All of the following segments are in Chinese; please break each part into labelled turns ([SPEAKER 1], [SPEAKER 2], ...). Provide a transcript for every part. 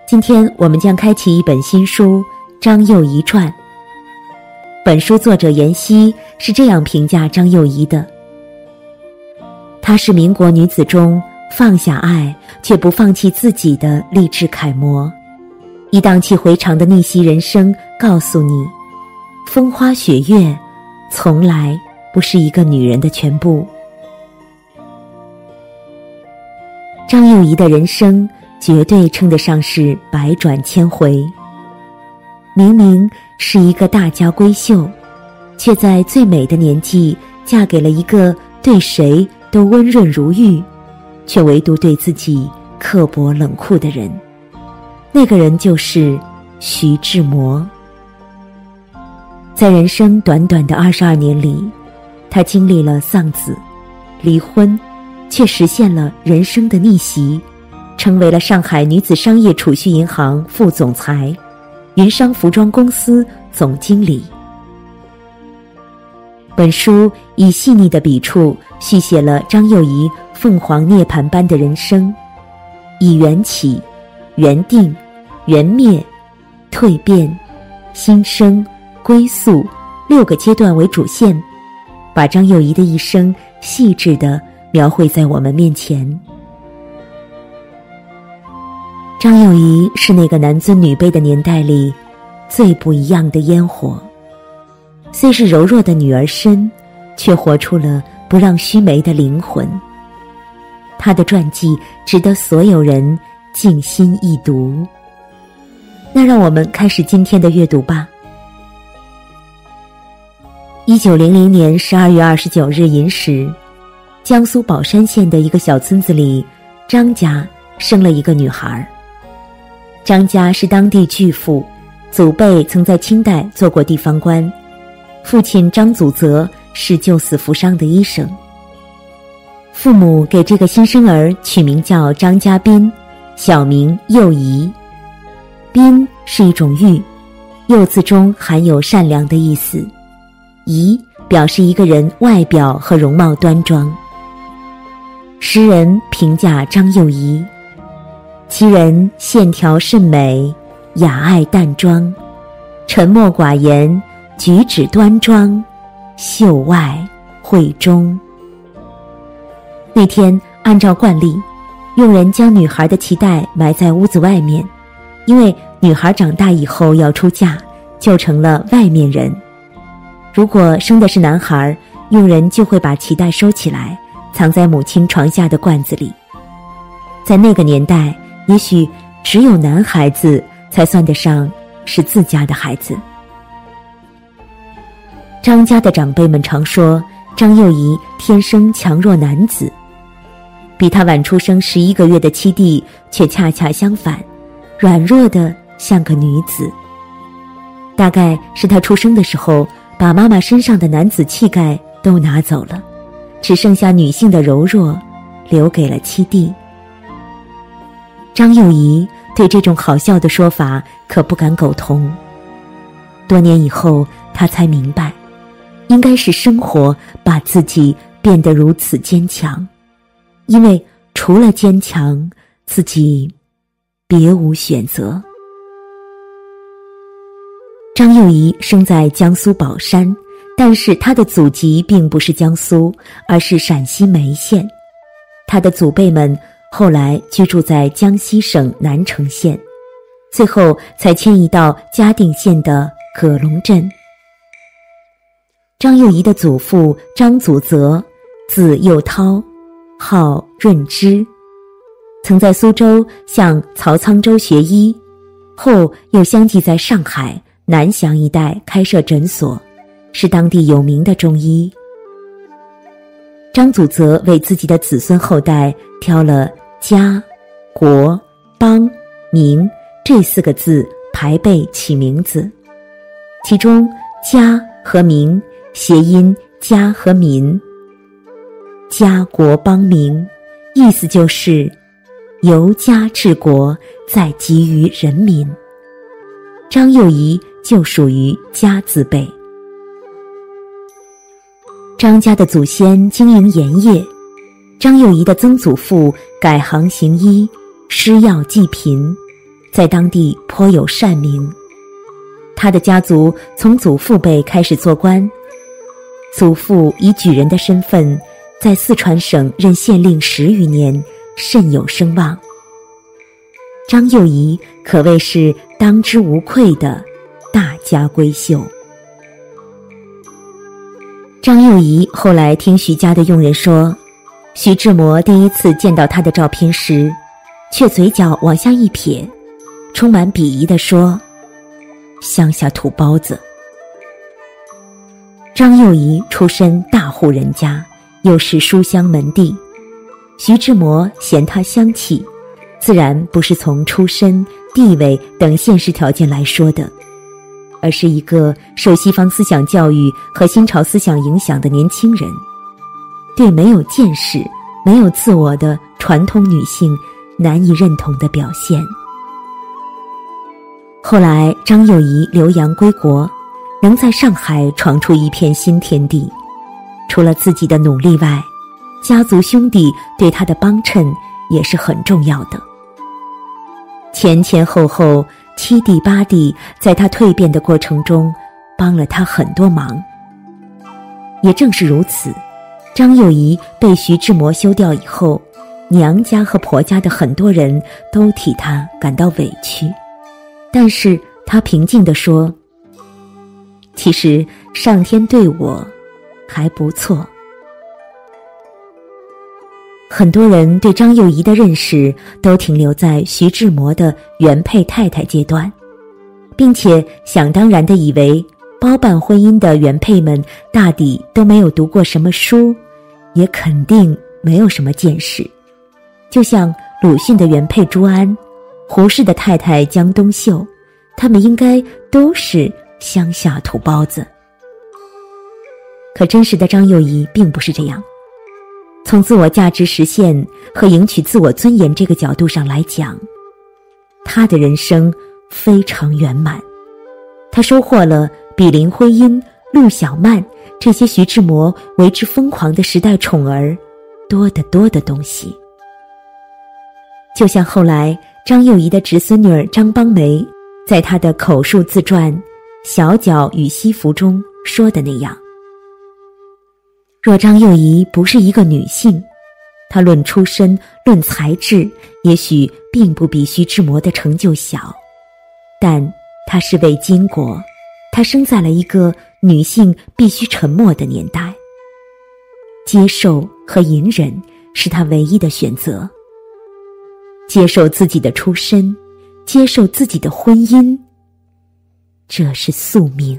[SPEAKER 1] 今天我们将开启一本新书《张幼仪传》。本书作者闫熙是这样评价张幼仪的：她是民国女子中放下爱却不放弃自己的励志楷模，一荡气回肠的逆袭人生告诉你，风花雪月从来不是一个女人的全部。张幼仪的人生绝对称得上是百转千回，明明是一个大家闺秀，却在最美的年纪嫁给了一个对谁都温润如玉，却唯独对自己刻薄冷酷的人。那个人就是徐志摩。在人生短短的22年里，他经历了丧子、离婚，却实现了人生的逆袭，成为了上海女子商业储蓄银行副总裁，云商服装公司总经理。本书以细腻的笔触续写了张幼仪凤凰涅槃般的人生，以缘起、缘定、缘灭、蜕变、新生、归宿6个阶段为主线，把张幼仪的一生细致地描绘在我们面前。张幼仪是那个男尊女卑的年代里最不一样的烟火，虽是柔弱的女儿身，却活出了不让须眉的灵魂。她的传记值得所有人静心一读。那让我们开始今天的阅读吧。1900年12月29日寅时，江苏宝山县的一个小村子里，张家生了一个女孩。张家是当地巨富，祖辈曾在清代做过地方官，父亲张祖泽是救死扶伤的医生。父母给这个新生儿取名叫张家斌，小名幼仪。斌是一种玉，幼字中含有善良的意思，仪表示一个人外表和容貌端庄。诗人评价张幼仪，其人线条甚美，雅爱淡妆，沉默寡言，举止端庄，秀外慧中。那天按照惯例，佣人将女孩的脐带埋在屋子外面，因为女孩长大以后要出嫁，就成了外面人。如果生的是男孩，佣人就会把脐带收起来，藏在母亲床下的罐子里。在那个年代，也许只有男孩子才算得上是自家的孩子。张家的长辈们常说，张幼仪天生强弱男子，比他晚出生11个月的七弟却恰恰相反，软弱的像个女子。大概是他出生的时候，把妈妈身上的男子气概都拿走了，只剩下女性的柔弱留给了七弟。张幼仪对这种好笑的说法可不敢苟同。多年以后，她才明白，应该是生活把自己变得如此坚强，因为除了坚强，自己别无选择。张幼仪生在江苏宝山，但是她的祖籍并不是江苏，而是陕西眉县。她的祖辈们后来居住在江西省南城县，最后才迁移到嘉定县的葛龙镇。张幼仪的祖父张祖泽，字幼涛，号润之，曾在苏州向曹沧州学医，后又相继在上海、南翔一带开设诊所，是当地有名的中医。张祖泽为自己的子孙后代挑了家、国、邦、民这4个字排辈起名字，其中家和民谐音家和民，家国邦民意思就是由家治国，再给予人民。张幼仪就属于家字辈。张家的祖先经营盐业，张幼仪的曾祖父改行行医，施药济贫， 在当地颇有善名。他的家族从祖父辈开始做官，祖父以举人的身份在四川省任县令10余年，甚有声望。张幼仪可谓是当之无愧的大家闺秀。张幼仪后来听徐家的佣人说，徐志摩第一次见到她的照片时，却嘴角往下一撇，充满鄙夷地说：乡下土包子。张幼仪出身大户人家，又是书香门第，徐志摩嫌她香气，自然不是从出身、地位等现实条件来说的，而是一个受西方思想教育和新潮思想影响的年轻人，对没有见识、没有自我的传统女性难以认同的表现。后来张幼仪留洋归国，能在上海闯出一片新天地，除了自己的努力外，家族兄弟对她的帮衬也是很重要的。前前后后7弟8弟在她蜕变的过程中帮了她很多忙。也正是如此，张幼仪被徐志摩休掉以后，娘家和婆家的很多人都替她感到委屈，但是她平静地说，其实上天对我还不错。很多人对张幼仪的认识都停留在徐志摩的原配太太阶段，并且想当然地以为包办婚姻的原配们大抵都没有读过什么书，也肯定没有什么见识。就像鲁迅的原配朱安，胡适的太太江冬秀，他们应该都是乡下土包子。可真实的张幼仪并不是这样。从自我价值实现和赢取自我尊严这个角度上来讲，她的人生非常圆满。她收获了比林徽因、陆小曼这些徐志摩为之疯狂的时代宠儿多得多的东西。就像后来张幼仪的侄孙女儿张邦梅在她的口述自传《小脚与西服》中说的那样，若张幼仪不是一个女性，她论出身、论才智，也许并不比徐志摩的成就小，但她是为巾帼，她生在了一个女性必须沉默的年代，接受和隐忍是她唯一的选择。接受自己的出身，接受自己的婚姻，这是宿命。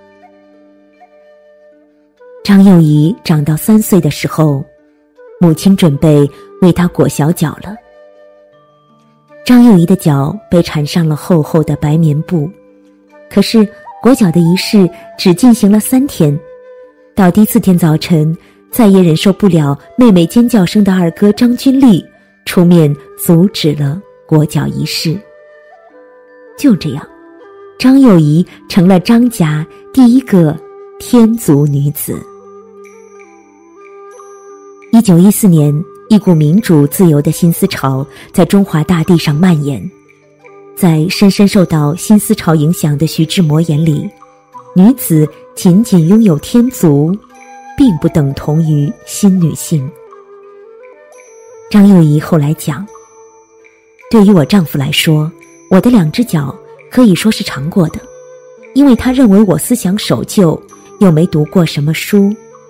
[SPEAKER 1] 张幼仪长到3岁的时候，母亲准备为她裹小脚了。张幼仪的脚被缠上了厚厚的白棉布，可是裹脚的仪式只进行了3天。到第4天早晨，再也忍受不了妹妹尖叫声的二哥张君丽出面阻止了裹脚仪式。就这样，张幼仪成了张家第一个天族女子。1914年，一股民主自由的新思潮在中华大地上蔓延。在深深受到新思潮影响的徐志摩眼里，女子仅仅拥有天族，并不等同于新女性。张幼仪后来讲，对于我丈夫来说，我的2只脚可以说是尝过的，因为他认为我思想守旧，又没读过什么书。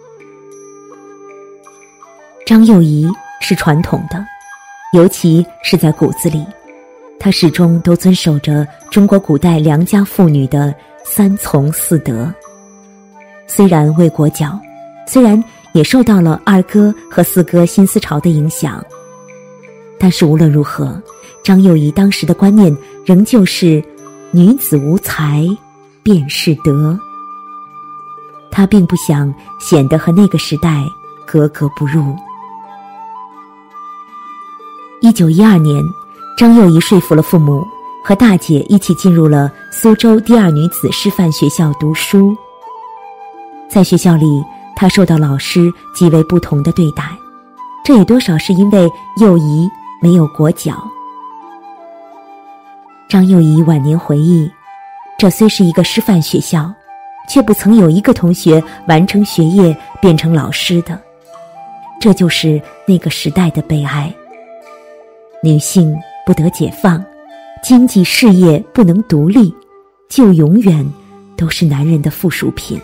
[SPEAKER 1] 张幼仪是传统的，尤其是在骨子里，她始终都遵守着中国古代良家妇女的3从4德。虽然未裹脚，虽然也受到了二哥和4哥新思潮的影响，但是无论如何，张幼仪当时的观念仍旧是女子无才便是德。她并不想显得和那个时代格格不入。1912年，张幼仪说服了父母，和大姐一起进入了苏州第2女子师范学校读书。在学校里，她受到老师极为不同的对待，这也多少是因为幼仪没有裹脚。 张幼仪晚年回忆，这虽是一个师范学校，却不曾有一个同学完成学业变成老师的。这就是那个时代的悲哀。女性不得解放，经济事业不能独立，就永远都是男人的附属品。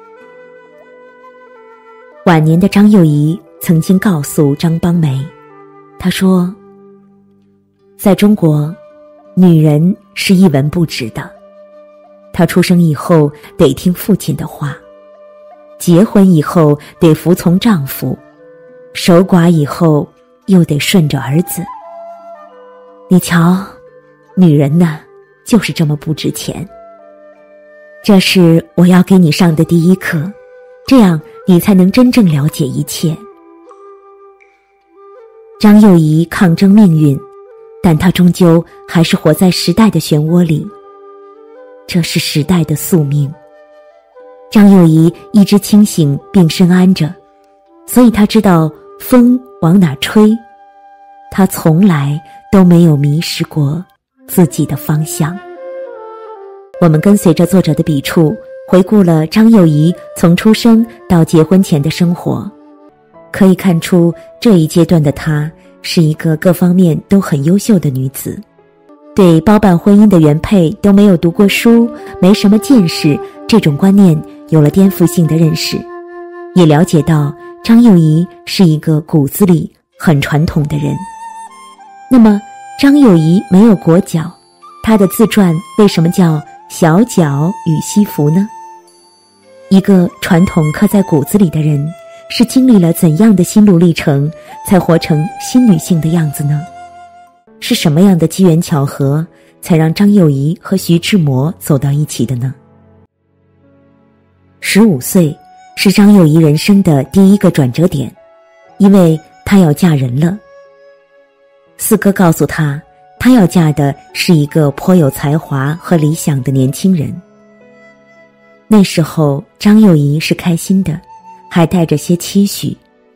[SPEAKER 1] 晚年的张幼仪曾经告诉张邦梅，她说，在中国，女人是一文不值的。她出生以后得听父亲的话，结婚以后得服从丈夫，守寡以后又得顺着儿子。你瞧，女人呢，就是这么不值钱。这是我要给你上的第一课，这样你才能真正了解一切。张幼仪抗争命运，但她终究还是活在时代的漩涡里，这是时代的宿命。张幼仪一直清醒并深谙着，所以她知道风往哪吹，她从来都没有迷失过自己的方向。我们跟随着作者的笔触，回顾了张幼仪从出生到结婚前的生活，可以看出这一阶段的她是一个各方面都很优秀的女子，对包办婚姻的原配都没有读过书，没什么见识，这种观念有了颠覆性的认识，也了解到张幼仪是一个骨子里很传统的人。那么张幼仪没有裹脚，她的自传为什么叫小脚与西服呢？一个传统刻在骨子里的人，是经历了怎样的心路历程，才活成新女性的样子呢？是什么样的机缘巧合，才让张幼仪和徐志摩走到一起的呢？15岁是张幼仪人生的第一个转折点，因为她要嫁人了。四哥告诉她，她要嫁的是一个颇有才华和理想的年轻人。那时候张幼仪是开心的，还带着些期许。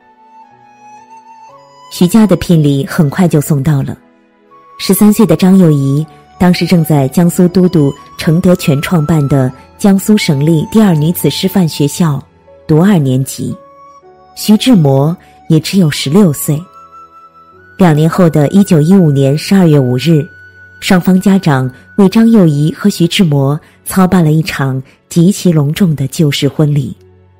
[SPEAKER 1] 徐家的聘礼很快就送到了。13岁的张幼仪当时正在江苏都督程德全创办的江苏省立第二女子师范学校读2年级，徐志摩也只有16岁。2年后的1915年12月5日，双方家长为张幼仪和徐志摩操办了一场极其隆重的旧式婚礼。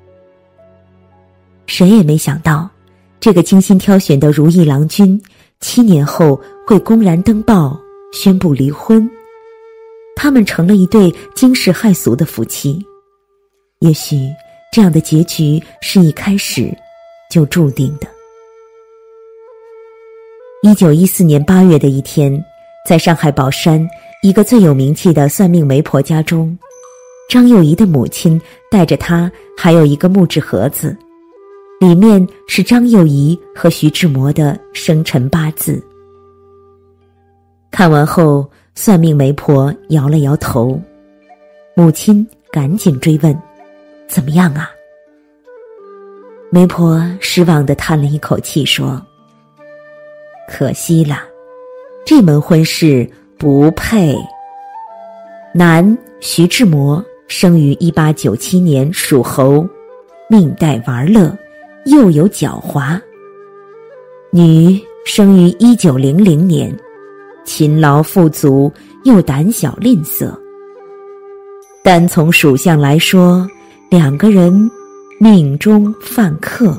[SPEAKER 1] 谁也没想到，这个精心挑选的如意郎君7年后会公然登报宣布离婚，他们成了一对惊世骇俗的夫妻。也许这样的结局是一开始就注定的。1914年8月的一天，在上海宝山一个最有名气的算命媒婆家中，张幼仪的母亲带着她还有一个木质盒子，里面是张幼仪和徐志摩的生辰八字。看完后，算命媒婆摇了摇头，母亲赶紧追问：怎么样啊？媒婆失望地叹了一口气说：可惜了，这门婚事不配。男徐志摩生于1897年，属猴，命带玩乐，又有狡猾。女生于1900年，勤劳富足，又胆小吝啬。单从属相来说，2个人命中犯克。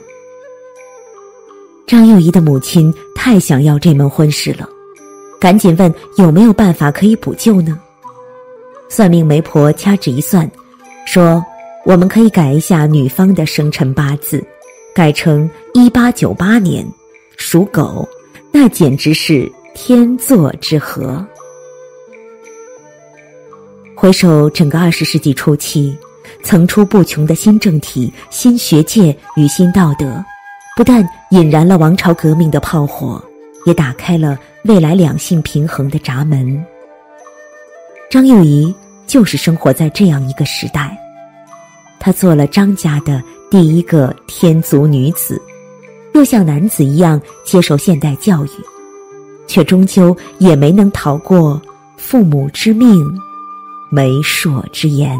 [SPEAKER 1] 张幼仪的母亲太想要这门婚事了，赶紧问有没有办法可以补救呢？算命媒婆掐指一算，说我们可以改一下女方的生辰八字，改成1898年，属狗，那简直是天作之合。回首整个20世纪初期，层出不穷的新政体、新学界与新道德，不但引燃了王朝革命的炮火，也打开了未来两性平衡的闸门。张幼仪就是生活在这样一个时代，她做了张家的第一个天族女子，又像男子一样接受现代教育，却终究也没能逃过父母之命，媒妁之言。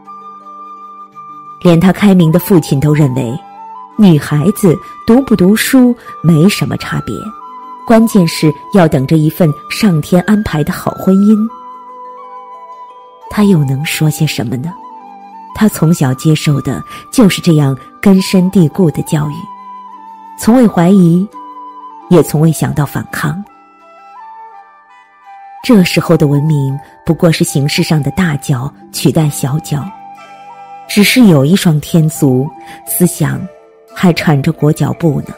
[SPEAKER 1] 连他开明的父亲都认为，女孩子读不读书没什么差别，关键是要等着一份上天安排的好婚姻。他又能说些什么呢？他从小接受的就是这样根深蒂固的教育，从未怀疑，也从未想到反抗。这时候的文明不过是形式上的大脚取代小脚，只是有一双天足，思想还缠着裹脚布呢。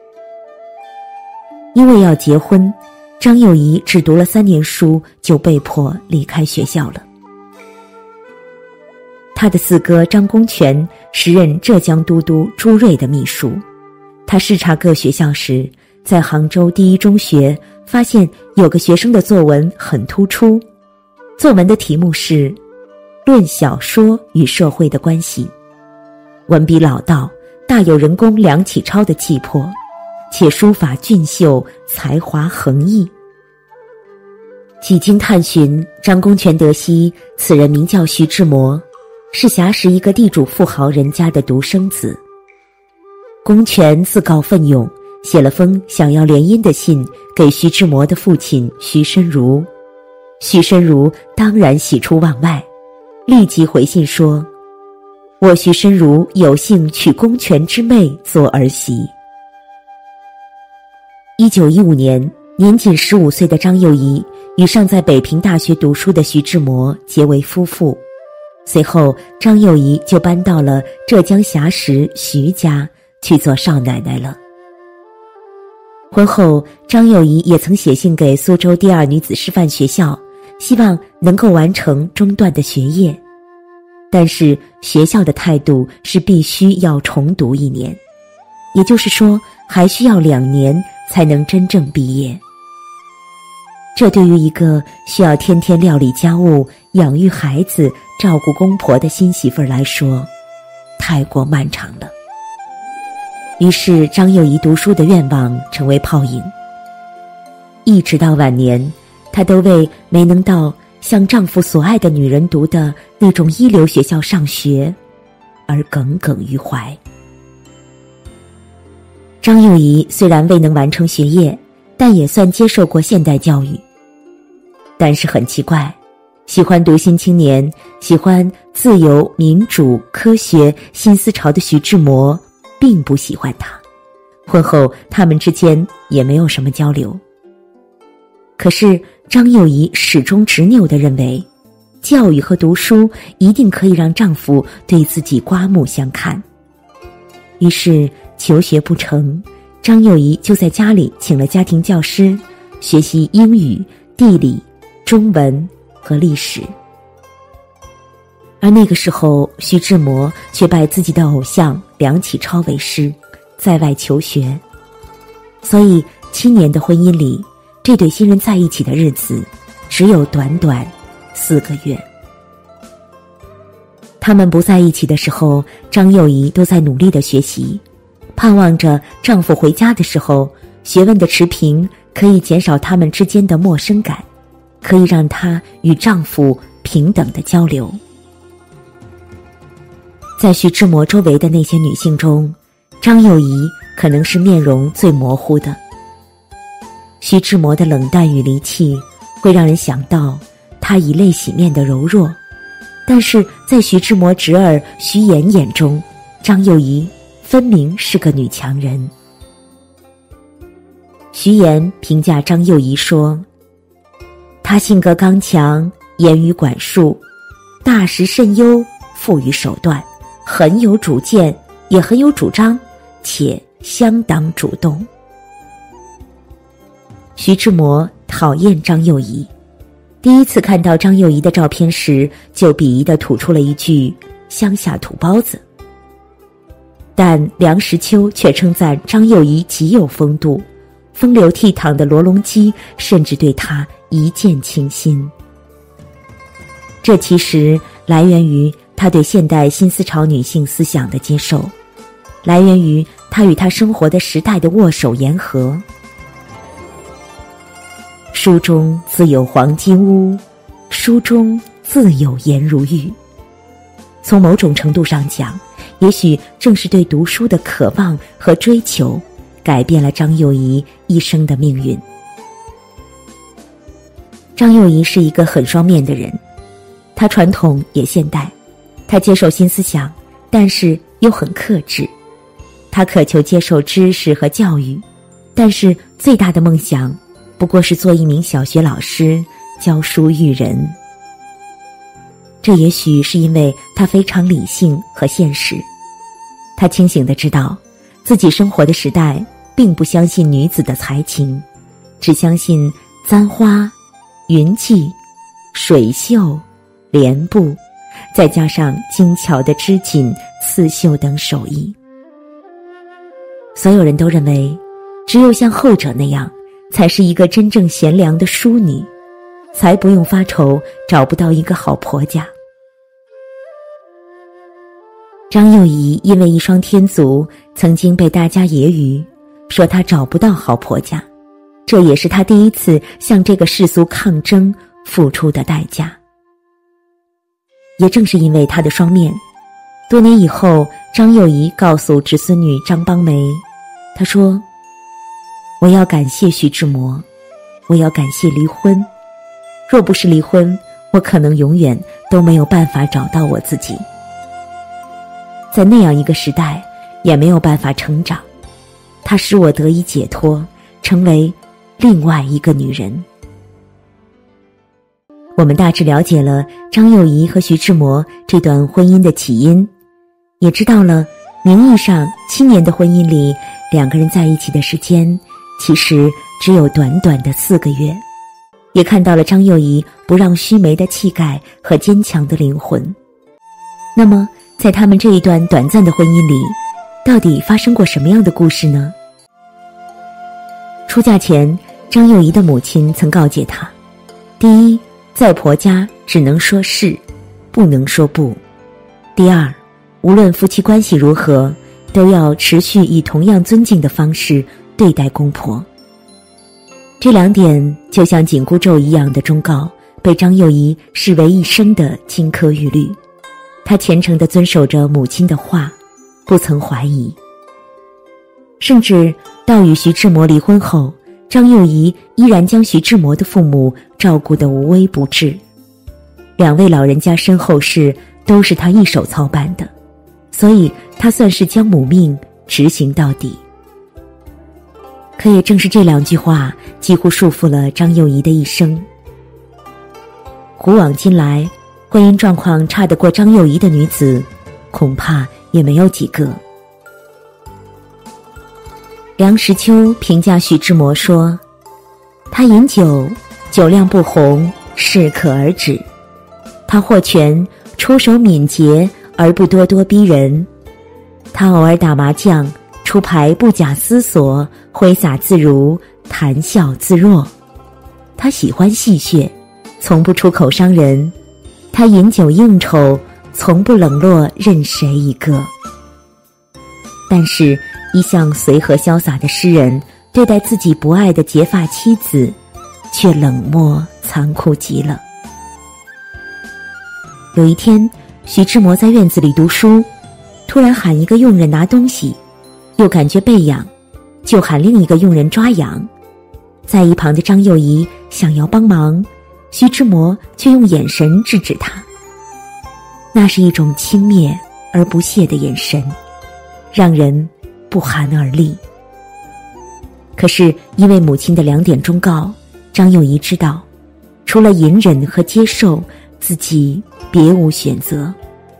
[SPEAKER 1] 因为要结婚，张幼仪只读了3年书就被迫离开学校了。他的四哥张公权时任浙江都督朱瑞的秘书，他视察各学校时，在杭州第一中学发现有个学生的作文很突出，作文的题目是《论小说与社会的关系》，文笔老道，大有人工梁启超的气魄，且书法俊秀，才华横溢。几经探寻，张公权得悉此人名叫徐志摩，是辖时一个地主富豪人家的独生子。公权自告奋勇，写了封想要联姻的信给徐志摩的父亲徐申如。徐申如当然喜出望外，立即回信说：我徐申如有幸娶公权之妹做儿媳。1915年，年仅15岁的张幼仪与尚在北平大学读书的徐志摩结为夫妇。随后，张幼仪就搬到了浙江峡石徐家去做少奶奶了。婚后，张幼仪也曾写信给苏州第2女子师范学校，希望能够完成中断的学业。但是学校的态度是必须要重读1年，也就是说还需要2年才能真正毕业。这对于一个需要天天料理家务、养育孩子、照顾公婆的新媳妇儿来说，太过漫长了。于是张幼仪读书的愿望成为泡影，一直到晚年，她都为没能到像丈夫所爱的女人读的那种一流学校上学而耿耿于怀。张幼仪虽然未能完成学业，但也算接受过现代教育。但是很奇怪，喜欢读新青年、喜欢自由、民主、科学、新思潮的徐志摩并不喜欢他，婚后他们之间也没有什么交流。可是张幼仪始终执拗地认为，教育和读书一定可以让丈夫对自己刮目相看。于是求学不成，张幼仪就在家里请了家庭教师，学习英语、地理、中文和历史。而那个时候，徐志摩却拜自己的偶像梁启超为师，在外求学。所以7年的婚姻里，这对新人在一起的日子只有短短4个月。他们不在一起的时候，张幼仪都在努力地学习，盼望着丈夫回家的时候，学问的持平可以减少他们之间的陌生感，可以让她与丈夫平等的交流。在徐志摩周围的那些女性中，张幼仪可能是面容最模糊的。徐志摩的冷淡与离弃会让人想到他以泪洗面的柔弱，但是在徐志摩侄儿徐岩眼中，张幼仪分明是个女强人。徐岩评价张幼仪说，她性格刚强，言语管束，大识甚优，富于手段，很有主见，也很有主张，且相当主动。徐志摩讨厌张幼仪，第一次看到张幼仪的照片时，就鄙夷地吐出了一句乡下土包子。但梁实秋却称赞张幼仪极有风度，风流倜傥的罗隆基甚至对她一见倾心。这其实来源于他对现代新思潮女性思想的接受，来源于他与他生活的时代的握手言和。书中自有黄金屋， 书中自有颜如玉。从某种程度上讲，也许正是对读书的渴望和追求，改变了张幼仪一生的命运。张幼仪是一个很双面的人，她传统也现代，她接受新思想，但是又很克制。她渴求接受知识和教育，但是最大的梦想不过是做一名小学老师，教书育人。这也许是因为她非常理性和现实，她清醒地知道自己生活的时代并不相信女子的才情，只相信簪花、云髻、水袖、莲布，再加上精巧的织锦、刺绣等手艺。所有人都认为，只有像后者那样，才是一个真正贤良的淑女，才不用发愁找不到一个好婆家。张幼仪因为一双天足，曾经被大家揶揄，说她找不到好婆家，这也是她第一次向这个世俗抗争付出的代价。也正是因为她的双面，多年以后，张幼仪告诉侄孙女张邦梅，她说：“我要感谢徐志摩，我要感谢离婚。若不是离婚，我可能永远都没有办法找到我自己。在那样一个时代，也没有办法成长。它使我得以解脱，成为另外一个女人。”我们大致了解了张幼仪和徐志摩这段婚姻的起因，也知道了名义上7年的婚姻里，两个人在一起的时间其实只有短短的4个月，也看到了张幼仪不让须眉的气概和坚强的灵魂。那么在他们这一段短暂的婚姻里，到底发生过什么样的故事呢？出嫁前，张幼仪的母亲曾告诫她：第一，在婆家只能说是，不能说不；第二，无论夫妻关系如何，都要持续以同样尊敬的方式对待公婆。这2点就像紧箍咒一样的忠告，被张幼仪视为一生的金科玉律。她虔诚地遵守着母亲的话，不曾怀疑。甚至到与徐志摩离婚后，张幼仪依然将徐志摩的父母照顾得无微不至。2位老人家身后事都是她一手操办的，所以她算是将母命执行到底。可也正是这2句话，几乎束缚了张幼仪的一生。古往今来，婚姻状况差得过张幼仪的女子，恐怕也没有几个。梁实秋评价徐志摩说：“他饮酒，酒量不红，适可而止；他获权，出手敏捷而不咄咄逼人；他偶尔打麻将，出牌不假思索，挥洒自如，谈笑自若；他喜欢戏谑，从不出口伤人；他饮酒应酬，从不冷落任谁一个。”但是一向随和潇洒的诗人，对待自己不爱的结发妻子，却冷漠残酷极了。有一天，徐志摩在院子里读书，突然喊一个佣人拿东西，又感觉背痒，就喊另一个佣人抓痒。在一旁的张幼仪想要帮忙，徐志摩却用眼神制止他。那是一种轻蔑而不屑的眼神，让人不寒而栗。可是因为母亲的2点忠告，张幼仪知道，除了隐忍和接受，自己别无选择。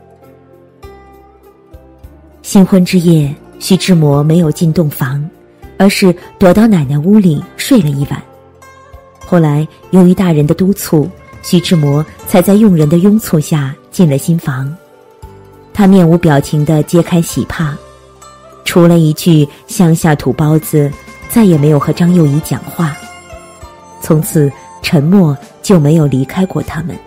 [SPEAKER 1] 新婚之夜，徐志摩没有进洞房，而是躲到奶奶屋里睡了一晚。后来由于大人的督促，徐志摩才在佣人的拥簇下进了新房。他面无表情地揭开喜帕，除了一句乡下土包子，再也没有和张幼仪讲话。从此沉默就没有离开过他们。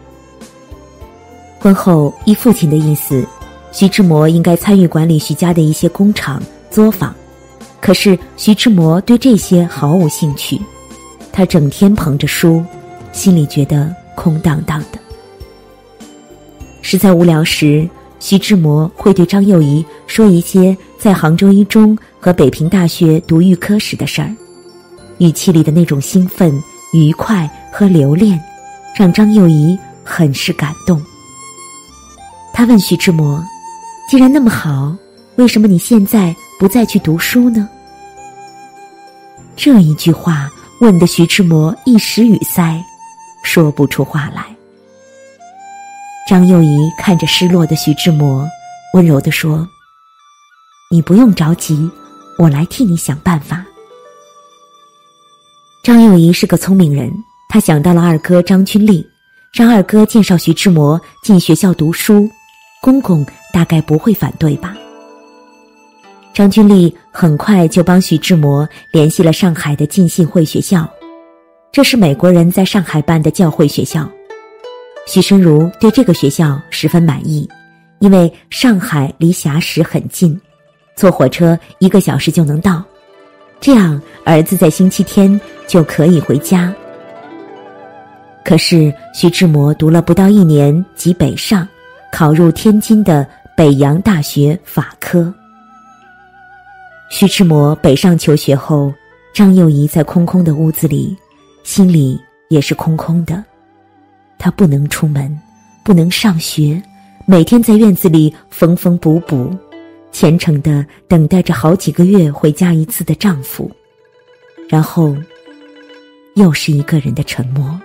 [SPEAKER 1] 婚后依父亲的意思，徐志摩应该参与管理徐家的一些工厂作坊，可是徐志摩对这些毫无兴趣。他整天捧着书，心里觉得空荡荡的。实在无聊时，徐志摩会对张幼仪说一些在杭州一中和北平大学读预科时的事儿，语气里的那种兴奋、愉快和留恋，让张幼仪很是感动。他问徐志摩，既然那么好，为什么你现在不再去读书呢？这一句话问得徐志摩一时语塞，说不出话来。张幼仪看着失落的徐志摩，温柔地说，你不用着急，我来替你想办法。张幼仪是个聪明人，他想到了二哥张君丽，让二哥介绍徐志摩进学校读书，公公大概不会反对吧。张君丽很快就帮徐志摩联系了上海的浸信会学校，这是美国人在上海办的教会学校。徐申如对这个学校十分满意，因为上海离霞石很近，坐火车1个小时就能到，这样儿子在星期天就可以回家。可是徐志摩读了不到1年即北上，考入天津的北洋大学法科。徐志摩北上求学后，张幼仪在空空的屋子里，心里也是空空的。他不能出门，不能上学，每天在院子里缝缝补补，虔诚地等待着好几个月回家一次的丈夫，然后又是一个人的沉默。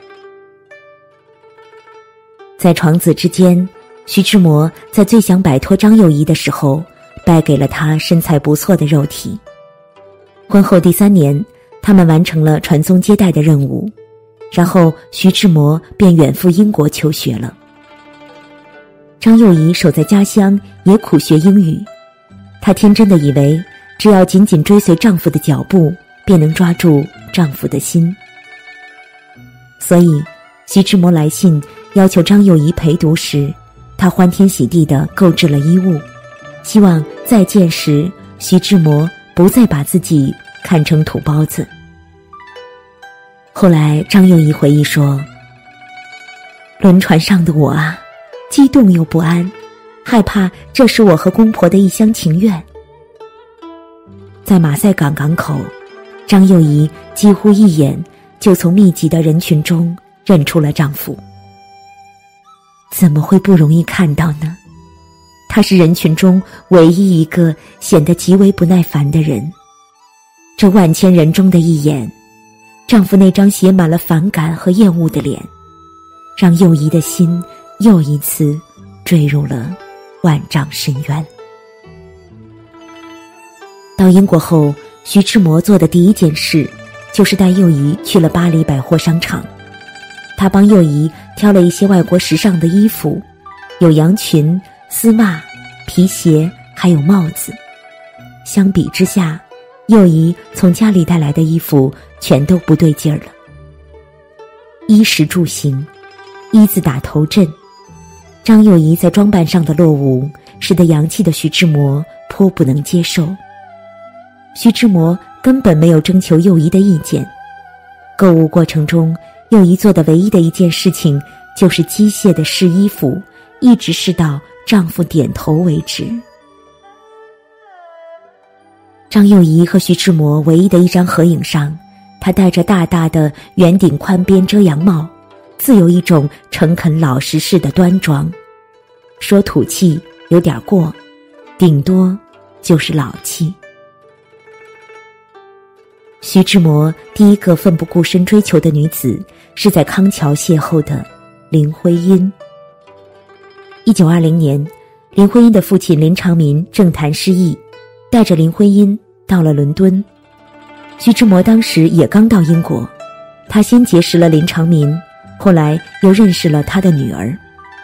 [SPEAKER 1] 在床子之间，徐志摩在最想摆脱张幼仪的时候，败给了她身材不错的肉体。婚后第3年，他们完成了传宗接代的任务，然后徐志摩便远赴英国求学了。张幼仪守在家乡也苦学英语，她天真的以为只要紧紧追随丈夫的脚步，便能抓住丈夫的心。所以徐志摩来信要求张幼仪陪读时，他欢天喜地地购置了衣物，希望再见时徐志摩不再把自己看成土包子。后来张幼仪回忆说，轮船上的我啊，激动又不安，害怕这是我和公婆的一厢情愿。在马赛港港口，张幼仪几乎一眼就从密集的人群中认出了丈夫。怎么会不容易看到呢？他是人群中唯一一个显得极为不耐烦的人。这万千人中的一眼，丈夫那张写满了反感和厌恶的脸，让幼仪的心又一次坠入了万丈深渊。到英国后，徐志摩做的第一件事就是带幼仪去了巴黎百货商场。他帮幼仪挑了一些外国时尚的衣服，有洋裙、丝袜、皮鞋，还有帽子。相比之下，幼仪从家里带来的衣服全都不对劲儿了。衣食住行，一字打头阵。张幼仪在装扮上的落伍，使得洋气的徐志摩颇不能接受。徐志摩根本没有征求幼仪的意见。购物过程中，幼仪做的唯一的一件事情就是机械地试衣服，一直试到丈夫点头为止。张幼仪和徐志摩唯一的一张合影上，她戴着大大的圆顶宽边遮阳帽，自有一种诚恳老实式的端庄。说土气有点过，顶多就是老气。徐志摩第一个奋不顾身追求的女子，是在康桥邂逅的林徽因。1920年，林徽因的父亲林长民政坛失意，带着林徽因到了伦敦。徐志摩当时也刚到英国，他先结识了林长民，后来又认识了他的女儿。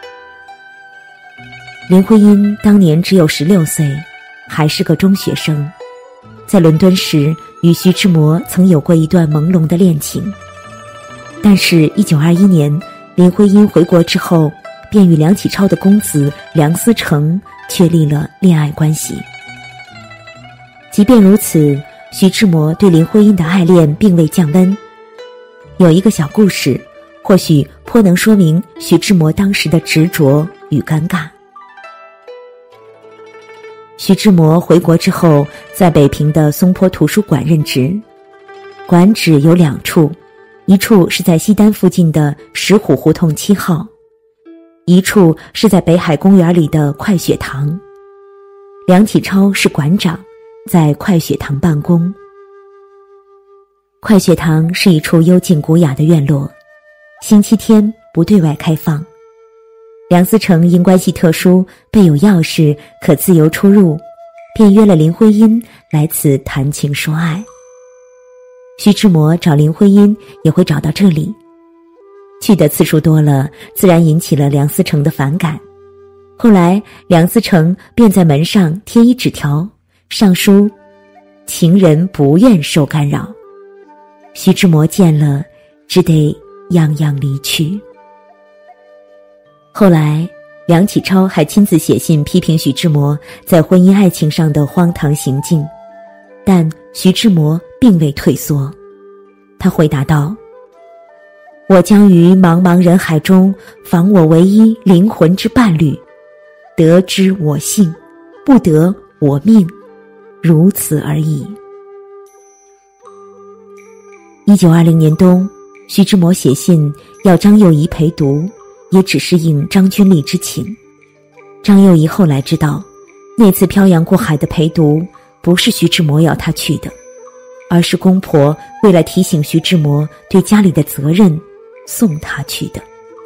[SPEAKER 1] 林徽因当年只有16岁，还是个中学生。在伦敦时，与徐志摩曾有过一段朦胧的恋情。但是1921年，林徽因回国之后，便与梁启超的公子梁思成确立了恋爱关系。即便如此，徐志摩对林徽因的爱恋并未降温。有一个小故事， 或许颇能说明徐志摩当时的执着与尴尬。徐志摩回国之后，在北平的松坡图书馆任职，馆址有2处，一处是在西单附近的石虎胡同7号，一处是在北海公园里的快雪堂。梁启超是馆长，在快雪堂办公。快雪堂是一处幽静古雅的院落，星期天不对外开放。梁思成因关系特殊，备有钥匙可自由出入，便约了林徽因来此谈情说爱。徐志摩找林徽因也会找到这里，去的次数多了，自然引起了梁思成的反感。后来梁思成便在门上贴一纸条，上书情人不愿受干扰。徐志摩见了，只得泱泱离去。后来梁启超还亲自写信批评徐志摩在婚姻爱情上的荒唐行径，但徐志摩并未退缩。他回答道：我将于茫茫人海中访我唯一灵魂之伴侣，得之我幸，不得我命，如此而已。1920年冬，徐志摩写信要张幼仪陪读，也只是应张君丽之请。张幼仪后来知道，那次漂洋过海的陪读不是徐志摩要他去的，而是公婆为了提醒徐志摩对家里的责任，送他去的。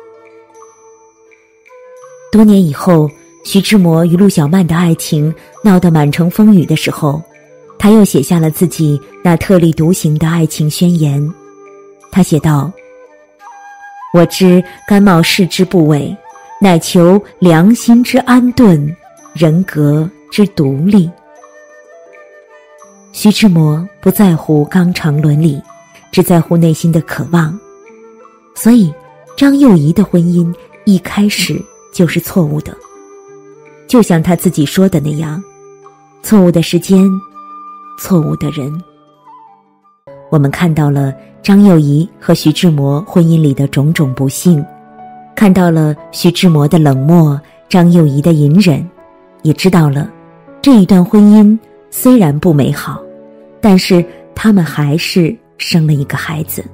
[SPEAKER 1] 多年以后，徐志摩与陆小曼的爱情闹得满城风雨的时候，他又写下了自己那特立独行的爱情宣言。他写道：我知甘冒世之不违，乃求良心之安顿，人格之独立。徐志摩不在乎纲常伦理，只在乎内心的渴望。所以张幼仪的婚姻一开始就是错误的，就像他自己说的那样，错误的时间，错误的人。我们看到了张幼仪和徐志摩婚姻里的种种不幸，看到了徐志摩的冷漠，张幼仪的隐忍，也知道了这一段婚姻虽然不美好，但是他们还是生了一个孩子。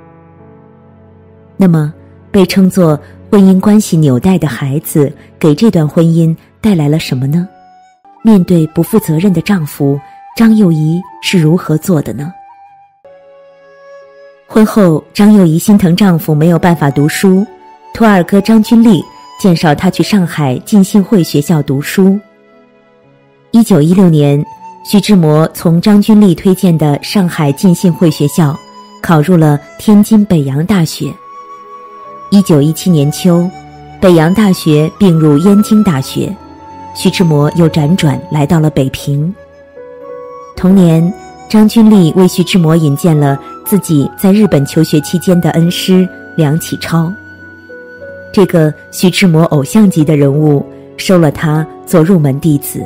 [SPEAKER 1] 那么被称作婚姻关系纽带的孩子给这段婚姻带来了什么呢？面对不负责任的丈夫，张幼仪是如何做的呢？婚后，张幼仪心疼丈夫没有办法读书，托二哥张君丽介绍她去上海浸信会学校读书。1916年，徐志摩从张君丽推荐的上海浸信会学校考入了天津北洋大学。1917年秋，北洋大学并入燕京大学，徐志摩又辗转来到了北平。同年，张君丽为徐志摩引荐了自己在日本求学期间的恩师梁启超。这个徐志摩偶像级的人物收了他做入门弟子。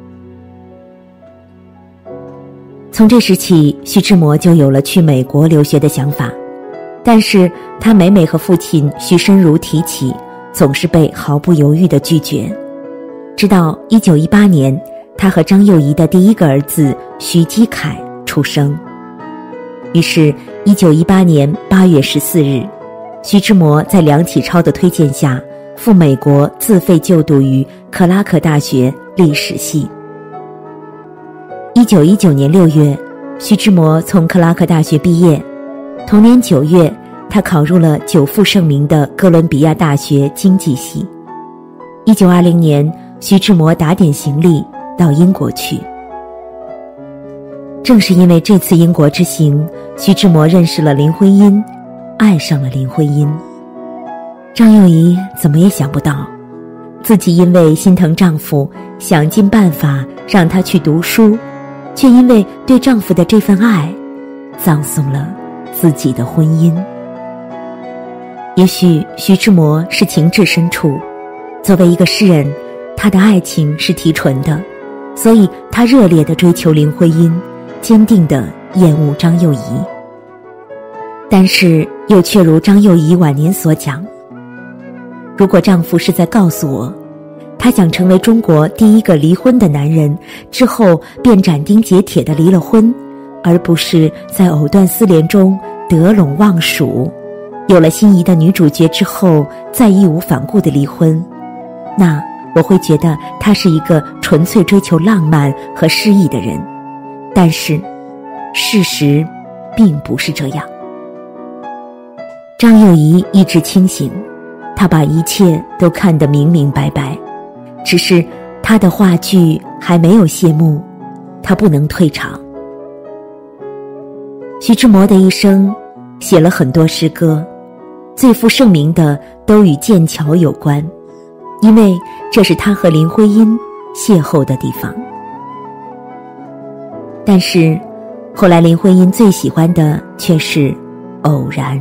[SPEAKER 1] 从这时起，徐志摩就有了去美国留学的想法，但是他每每和父亲徐申如提起，总是被毫不犹豫地拒绝。直到1918年，他和张幼仪的第一个儿子徐基凯出生。于是1918年8月14日，徐志摩在梁启超的推荐下赴美国自费就读于克拉克大学历史系。1919年6月，徐志摩从克拉克大学毕业。同年9月，他考入了久负盛名的哥伦比亚大学经济系。1920年，徐志摩打点行李到英国去。正是因为这次英国之行，徐志摩认识了林徽因，爱上了林徽因。张幼仪怎么也想不到，自己因为心疼丈夫，想尽办法让他去读书，却因为对丈夫的这份爱，葬送了自己的婚姻。也许徐志摩是情至深处，作为一个诗人，他的爱情是提纯的，所以他热烈地追求林徽因，坚定地厌恶张幼仪。 但是又却如张幼仪晚年所讲，如果丈夫是在告诉我，他想成为中国第一个离婚的男人，之后便斩钉截铁地离了婚，而不是在藕断丝连中得陇望蜀，有了心仪的女主角之后再义无反顾地离婚，那我会觉得他是一个纯粹追求浪漫和诗意的人。但是事实并不是这样。张幼仪意志清醒，她把一切都看得明明白白，只是她的话剧还没有谢幕，她不能退场。徐志摩的一生写了很多诗歌，最负盛名的都与剑桥有关，因为这是他和林徽因邂逅的地方。但是后来林徽因最喜欢的却是偶然。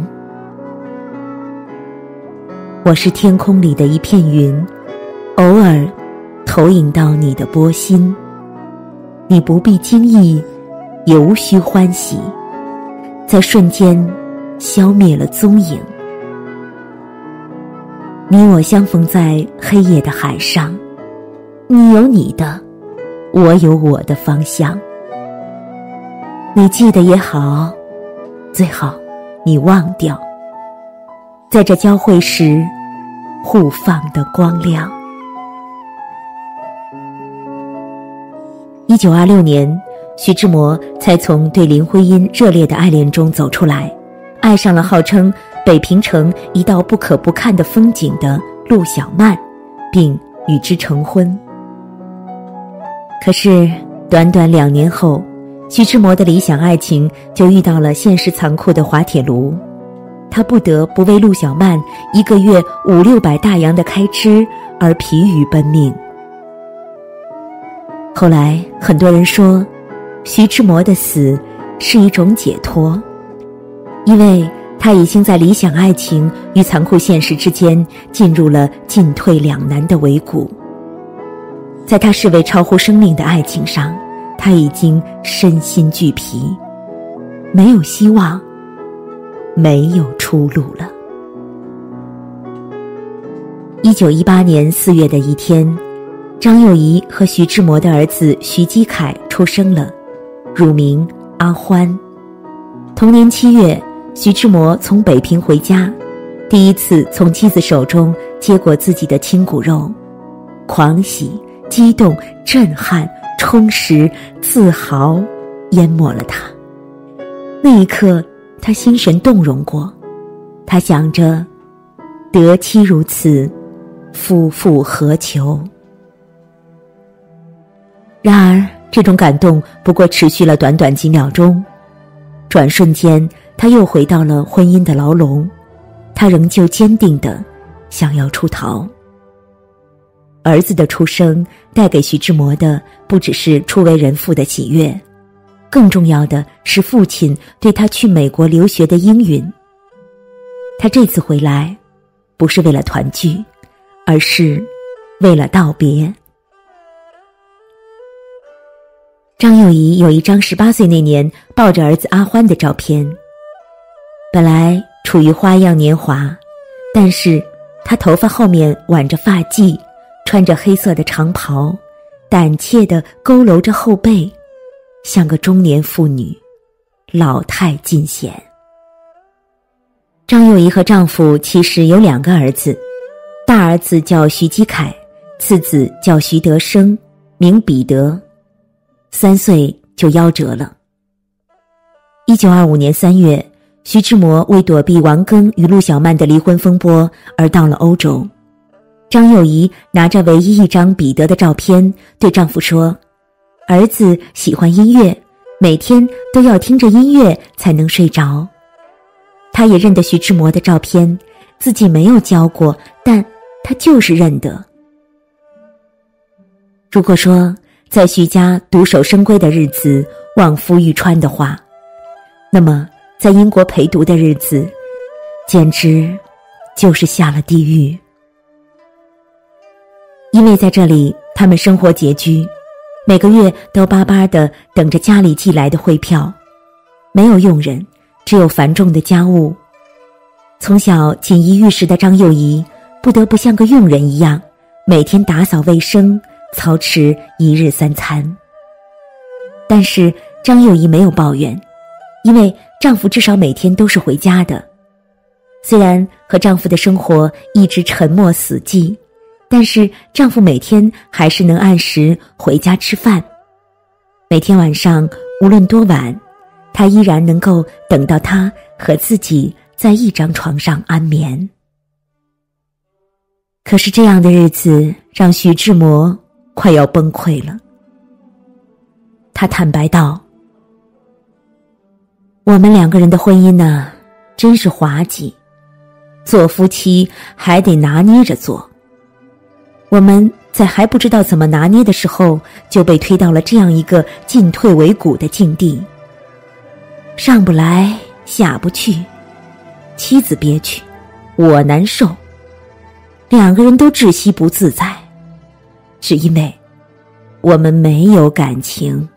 [SPEAKER 1] 我是天空里的一片云，偶尔投影到你的波心，你不必惊异，也无需欢喜，在瞬间消灭了踪影。你我相逢在黑夜的海上，你有你的，我有我的方向。你记得也好，最好你忘掉，在这交汇时互放的光亮。1926年，徐志摩才从对林徽因热烈的爱恋中走出来，爱上了号称北平城一道不可不看的风景的陆小曼，并与之成婚。可是短短2年后，徐志摩的理想爱情就遇到了现实残酷的滑铁卢，他不得不为陆小曼1个月500-600大洋的开支而疲于奔命。后来很多人说，徐志摩的死是一种解脱，因为他已经在理想爱情与残酷现实之间进入了进退两难的维谷。在他视为超乎生命的爱情上，他已经身心俱疲，没有希望，没有出路了。1918年4月的一天，张幼仪和徐志摩的儿子徐基凯出生了，乳名阿欢。同年7月，徐志摩从北平回家，第一次从妻子手中接过自己的亲骨肉，狂喜、激动、震撼、充实、自豪淹没了他。那一刻，他心神动容过，他想着，得妻如此，夫复何求？然而这种感动不过持续了短短几秒钟，转瞬间他又回到了婚姻的牢笼，他仍旧坚定地想要出逃。儿子的出生带给徐志摩的不只是初为人父的喜悦，更重要的是父亲对他去美国留学的应允。他这次回来不是为了团聚，而是为了道别。张幼仪有一张18岁那年抱着儿子阿欢的照片，本来处于花样年华，但是她头发后面挽着发髻，穿着黑色的长袍，胆怯地佝偻着后背，像个中年妇女，老态尽显。张幼仪和丈夫其实有2个儿子，大儿子叫徐基凯，次子叫徐德生，名彼得，3岁就夭折了。1925年3月，徐志摩为躲避王庚与陆小曼的离婚风波而到了欧洲。张幼仪拿着唯一一张彼得的照片对丈夫说，儿子喜欢音乐，每天都要听着音乐才能睡着。他也认得徐志摩的照片，自己没有教过，但他就是认得。如果说在徐家独守深闺的日子望夫欲穿的话，那么在英国陪读的日子简直就是下了地狱。因为在这里他们生活拮据，每个月都巴巴地等着家里寄来的汇票，没有佣人， 只有繁重的家务。从小锦衣玉食的张幼仪，不得不像个佣人一样，每天打扫卫生，操持一日3餐。但是张幼仪没有抱怨，因为丈夫至少每天都是回家的。虽然和丈夫的生活一直沉默死寂，但是丈夫每天还是能按时回家吃饭。每天晚上无论多晚，她依然能够等到他和自己在一张床上安眠。可是这样的日子让徐志摩快要崩溃了。他坦白道：我们2个人的婚姻呢，真是滑稽，做夫妻还得拿捏着做。我们在还不知道怎么拿捏的时候，就被推到了这样一个进退维谷的境地，上不来下不去，妻子憋屈，我难受，2个人都窒息不自在，只因为我们没有感情。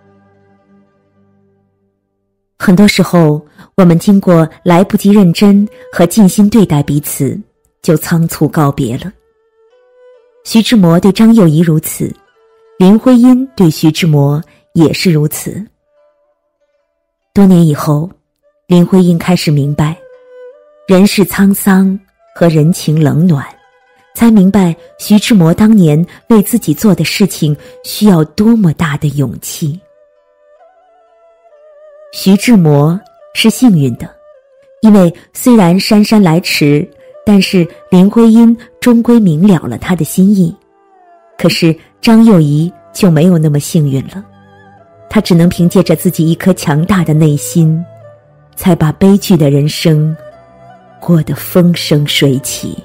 [SPEAKER 1] 很多时候，我们经过来不及认真和尽心对待彼此，就仓促告别了。徐志摩对张幼仪如此，林徽因对徐志摩也是如此。多年以后，林徽因开始明白人世沧桑和人情冷暖，才明白徐志摩当年为自己做的事情需要多么大的勇气。徐志摩是幸运的，因为虽然姗姗来迟，但是林徽因终归明了了他的心意。可是张幼仪就没有那么幸运了，她只能凭借着自己一颗强大的内心，才把悲剧的人生过得风生水起。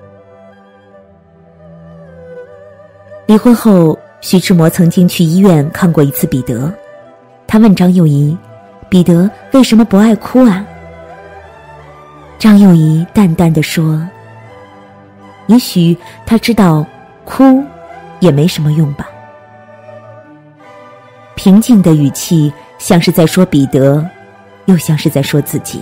[SPEAKER 1] 离婚后，徐志摩曾经去医院看过一次彼得。他问张幼仪：彼得为什么不爱哭啊？张幼仪淡淡地说：也许他知道哭也没什么用吧。平静的语气像是在说彼得，又像是在说自己。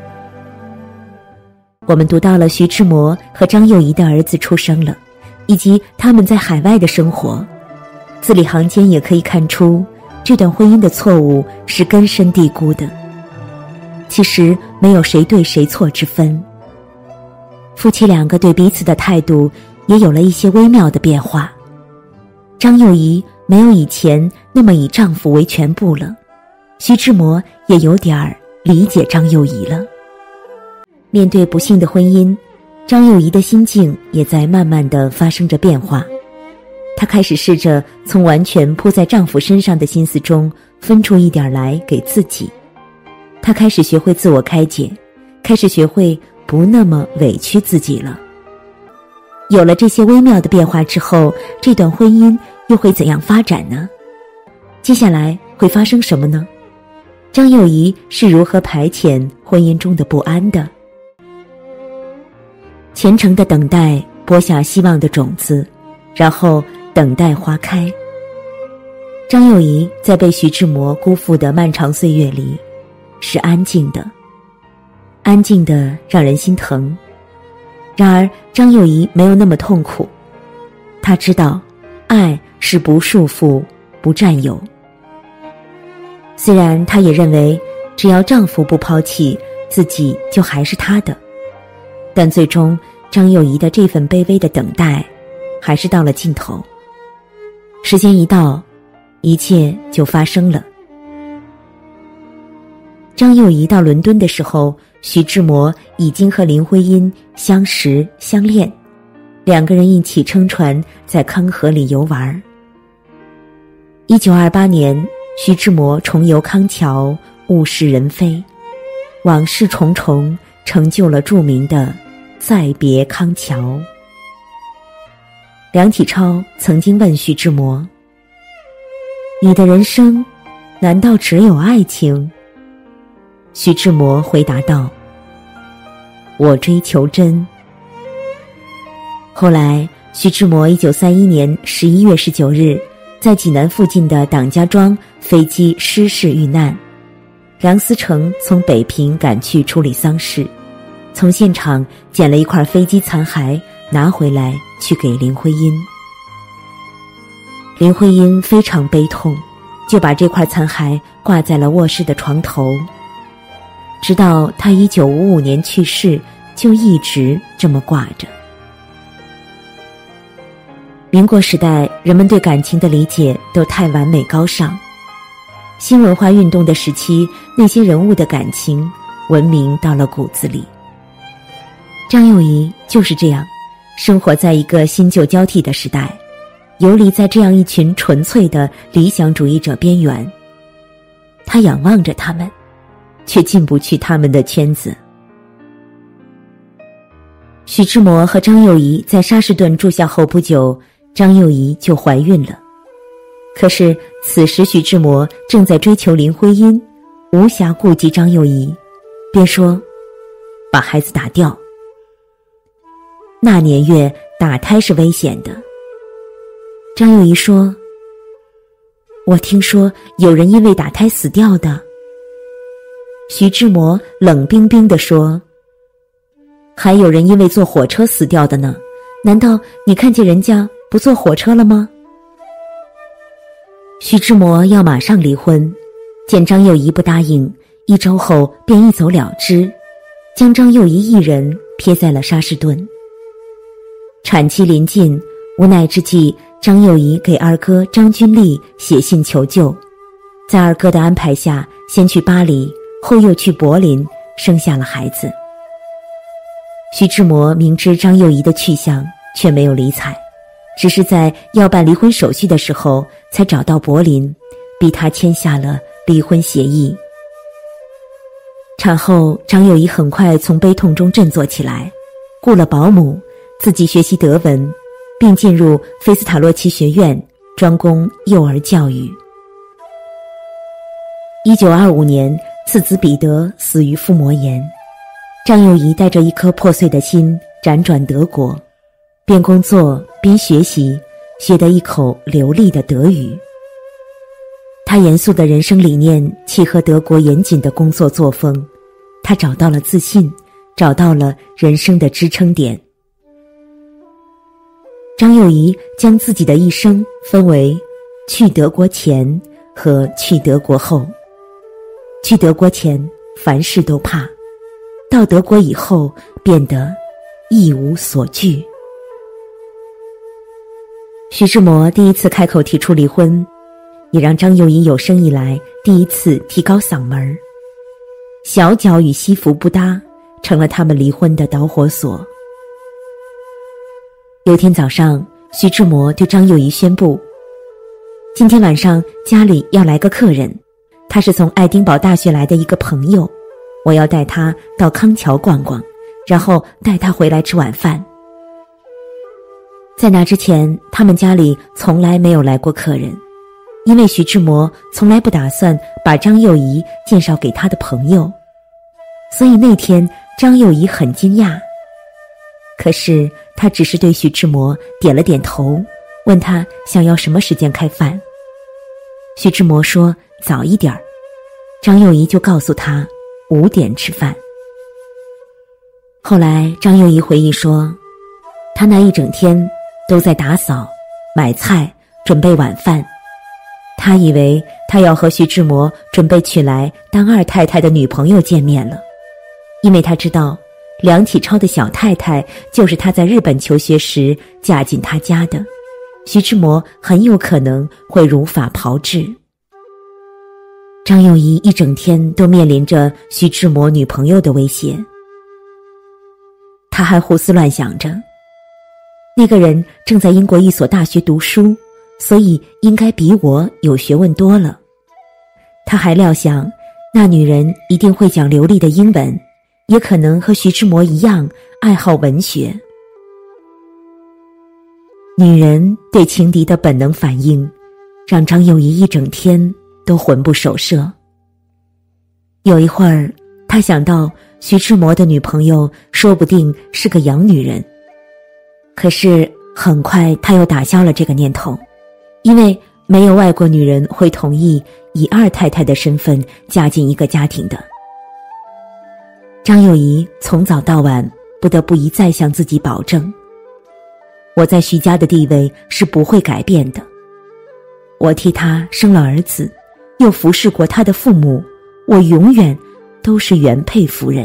[SPEAKER 1] 我们读到了徐志摩和张幼仪的儿子出生了，以及他们在海外的生活。字里行间也可以看出，这段婚姻的错误是根深蒂固的。其实没有谁对谁错之分，夫妻2个对彼此的态度也有了一些微妙的变化。张幼仪没有以前那么以丈夫为全部了，徐志摩也有点理解张幼仪了。面对不幸的婚姻，张幼仪的心境也在慢慢地发生着变化。她开始试着从完全扑在丈夫身上的心思中分出一点来给自己。她开始学会自我开解，开始学会不那么委屈自己了。有了这些微妙的变化之后，这段婚姻又会怎样发展呢？接下来会发生什么呢？张幼仪是如何排遣婚姻中的不安的？虔诚的等待播下希望的种子，然后等待花开。张幼仪在被徐志摩辜负的漫长岁月里，是安静的，安静的让人心疼。然而张幼仪没有那么痛苦，她知道爱是不束缚不占有。虽然她也认为只要丈夫不抛弃自己就还是他的，但最终张幼仪的这份卑微的等待还是到了尽头。时间一到，一切就发生了。张幼仪到伦敦的时候，徐志摩已经和林徽因相识相恋，2个人一起撑船在康河里游玩。1928年，徐志摩重游康桥，物是人非，往事重重，成就了著名的《再别康桥》。梁启超曾经问徐志摩：你的人生难道只有爱情？徐志摩回答道：我追求真。后来徐志摩1931年11月19日在济南附近的党家庄飞机失事遇难， 梁思成从北平赶去处理丧事，从现场捡了一块飞机残骸拿回来去给林徽因。林徽因非常悲痛，就把这块残骸挂在了卧室的床头，直到他1955年去世，就一直这么挂着。民国时代，人们对感情的理解都太完美高尚。新文化运动的时期，那些人物的感情文明到了骨子里。张幼仪就是这样，生活在一个新旧交替的时代，游离在这样一群纯粹的理想主义者边缘。他仰望着他们，却进不去他们的圈子。徐志摩和张幼仪在沙士顿住下后不久，张幼仪就怀孕了。可是此时徐志摩正在追求林徽因，无暇顾及张幼仪，便说把孩子打掉。那年月打胎是危险的。张幼仪说，我听说有人因为打胎死掉的。徐志摩冷冰冰地说，还有人因为坐火车死掉的呢，难道你看见人家不坐火车了吗？徐志摩要马上离婚，见张幼仪不答应，1周后便一走了之，将张幼仪一人撇在了沙士顿。产期临近，无奈之际，张幼仪给二哥张君丽写信求救，在二哥的安排下，先去巴黎，后又去柏林，生下了孩子。徐志摩明知张幼仪的去向，却没有理睬，只是在要办离婚手续的时候，才找到柏林，逼他签下了离婚协议。产后，张幼仪很快从悲痛中振作起来，雇了保姆，自己学习德文，并进入菲斯塔洛奇学院，专攻幼儿教育。1925年，次子彼得死于腹膜炎，张幼仪带着一颗破碎的心辗转德国，边工作边学习，学得一口流利的德语。他严肃的人生理念契合德国严谨的工作作风，他找到了自信，找到了人生的支撑点。张幼仪将自己的一生分为去德国前和去德国后。去德国前凡事都怕，到德国以后变得一无所惧。徐志摩第一次开口提出离婚，也让张幼仪有生以来第一次提高嗓门。小脚与西服不搭，成了他们离婚的导火索。有天早上，徐志摩对张幼仪宣布，今天晚上家里要来个客人，他是从爱丁堡大学来的一个朋友，我要带他到康桥逛逛，然后带他回来吃晚饭。在那之前，他们家里从来没有来过客人，因为徐志摩从来不打算把张幼仪介绍给他的朋友，所以那天张幼仪很惊讶。可是他只是对徐志摩点了点头，问他想要什么时间开饭。徐志摩说早一点儿，张幼仪就告诉他5点吃饭。后来张幼仪回忆说，他那一整天都在打扫、买菜、准备晚饭。他以为他要和徐志摩准备娶来当二太太的女朋友见面了，因为他知道梁启超的小太太就是他在日本求学时嫁进他家的，徐志摩很有可能会如法炮制。张幼仪一整天都面临着徐志摩女朋友的威胁，他还胡思乱想着，那个人正在英国一所大学读书，所以应该比我有学问多了。他还料想，那女人一定会讲流利的英文，也可能和徐志摩一样爱好文学。女人对情敌的本能反应，让张幼仪一整天都魂不守舍。有一会儿，他想到徐志摩的女朋友说不定是个洋女人，可是很快他又打消了这个念头，因为没有外国女人会同意以二太太的身份嫁进一个家庭的。张幼仪从早到晚不得不一再向自己保证，我在徐家的地位是不会改变的，我替他生了儿子，又服侍过他的父母，我永远都是原配夫人。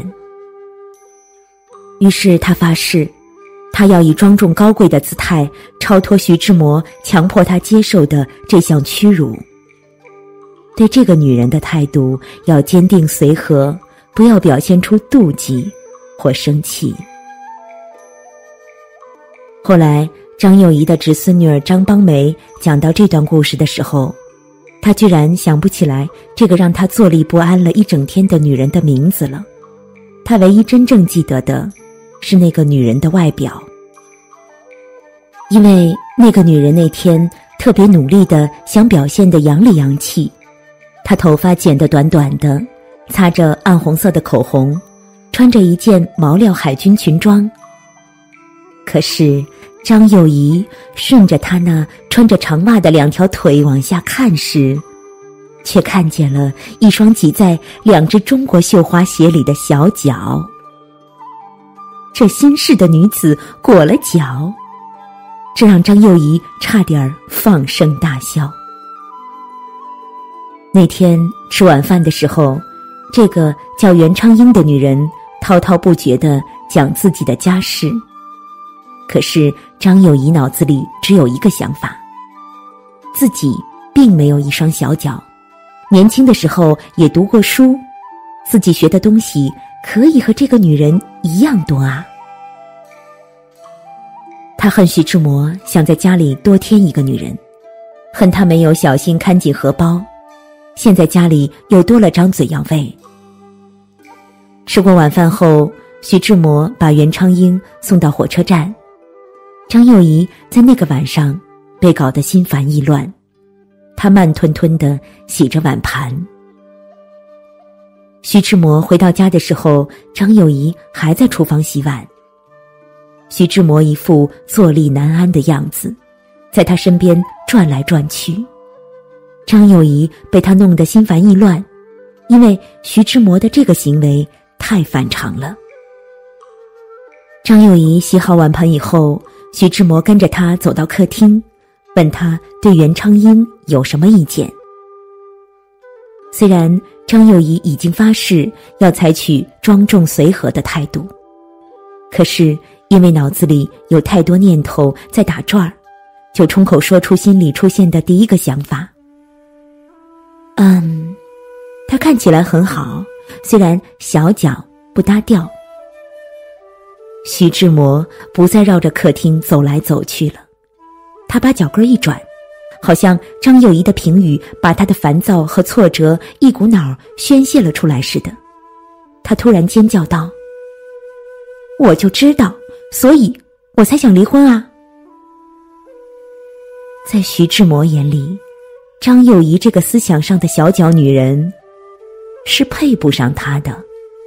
[SPEAKER 1] 于是他发誓，他要以庄重高贵的姿态超脱徐志摩强迫他接受的这项屈辱。对这个女人的态度要坚定随和，不要表现出妒忌或生气。后来张幼仪的侄孙女儿张邦梅讲到这段故事的时候，她居然想不起来这个让她坐立不安了一整天的女人的名字了。她唯一真正记得的是那个女人的外表，因为那个女人那天特别努力地想表现得洋里洋气，她头发剪得短短的，擦着暗红色的口红，穿着一件毛料海军裙装。可是张幼仪顺着她那穿着长袜的两条腿往下看时，却看见了一双挤在两只中国绣花鞋里的小脚。这新式的女子裹了脚，这让张幼仪差点放声大笑。那天吃晚饭的时候，这个叫袁昌英的女人滔滔不绝地讲自己的家事。可是张幼仪脑子里只有一个想法，自己并没有一双小脚，年轻的时候也读过书，自己学的东西可以和这个女人一样多啊。他恨徐志摩想在家里多添一个女人，恨他没有小心看紧荷包，现在家里又多了张嘴要喂。吃过晚饭后，徐志摩把袁昌英送到火车站，张幼仪在那个晚上被搞得心烦意乱，她慢吞吞地洗着碗盘。徐志摩回到家的时候，张幼仪还在厨房洗碗。徐志摩一副坐立难安的样子，在他身边转来转去。张幼仪被他弄得心烦意乱，因为徐志摩的这个行为太反常了。张幼仪洗好碗盘以后，徐志摩跟着他走到客厅，问他对袁昌英有什么意见。虽然张幼仪已经发誓要采取庄重随和的态度，可是因为脑子里有太多念头在打转儿，就冲口说出心里出现的第一个想法。他看起来很好，虽然小脚不搭调。徐志摩不再绕着客厅走来走去了，他把脚跟一转，好像张幼仪的评语把他的烦躁和挫折一股脑宣泄了出来似的。他突然尖叫道：我就知道，所以我才想离婚啊。在徐志摩眼里，张幼仪这个思想上的小脚女人是配不上他的。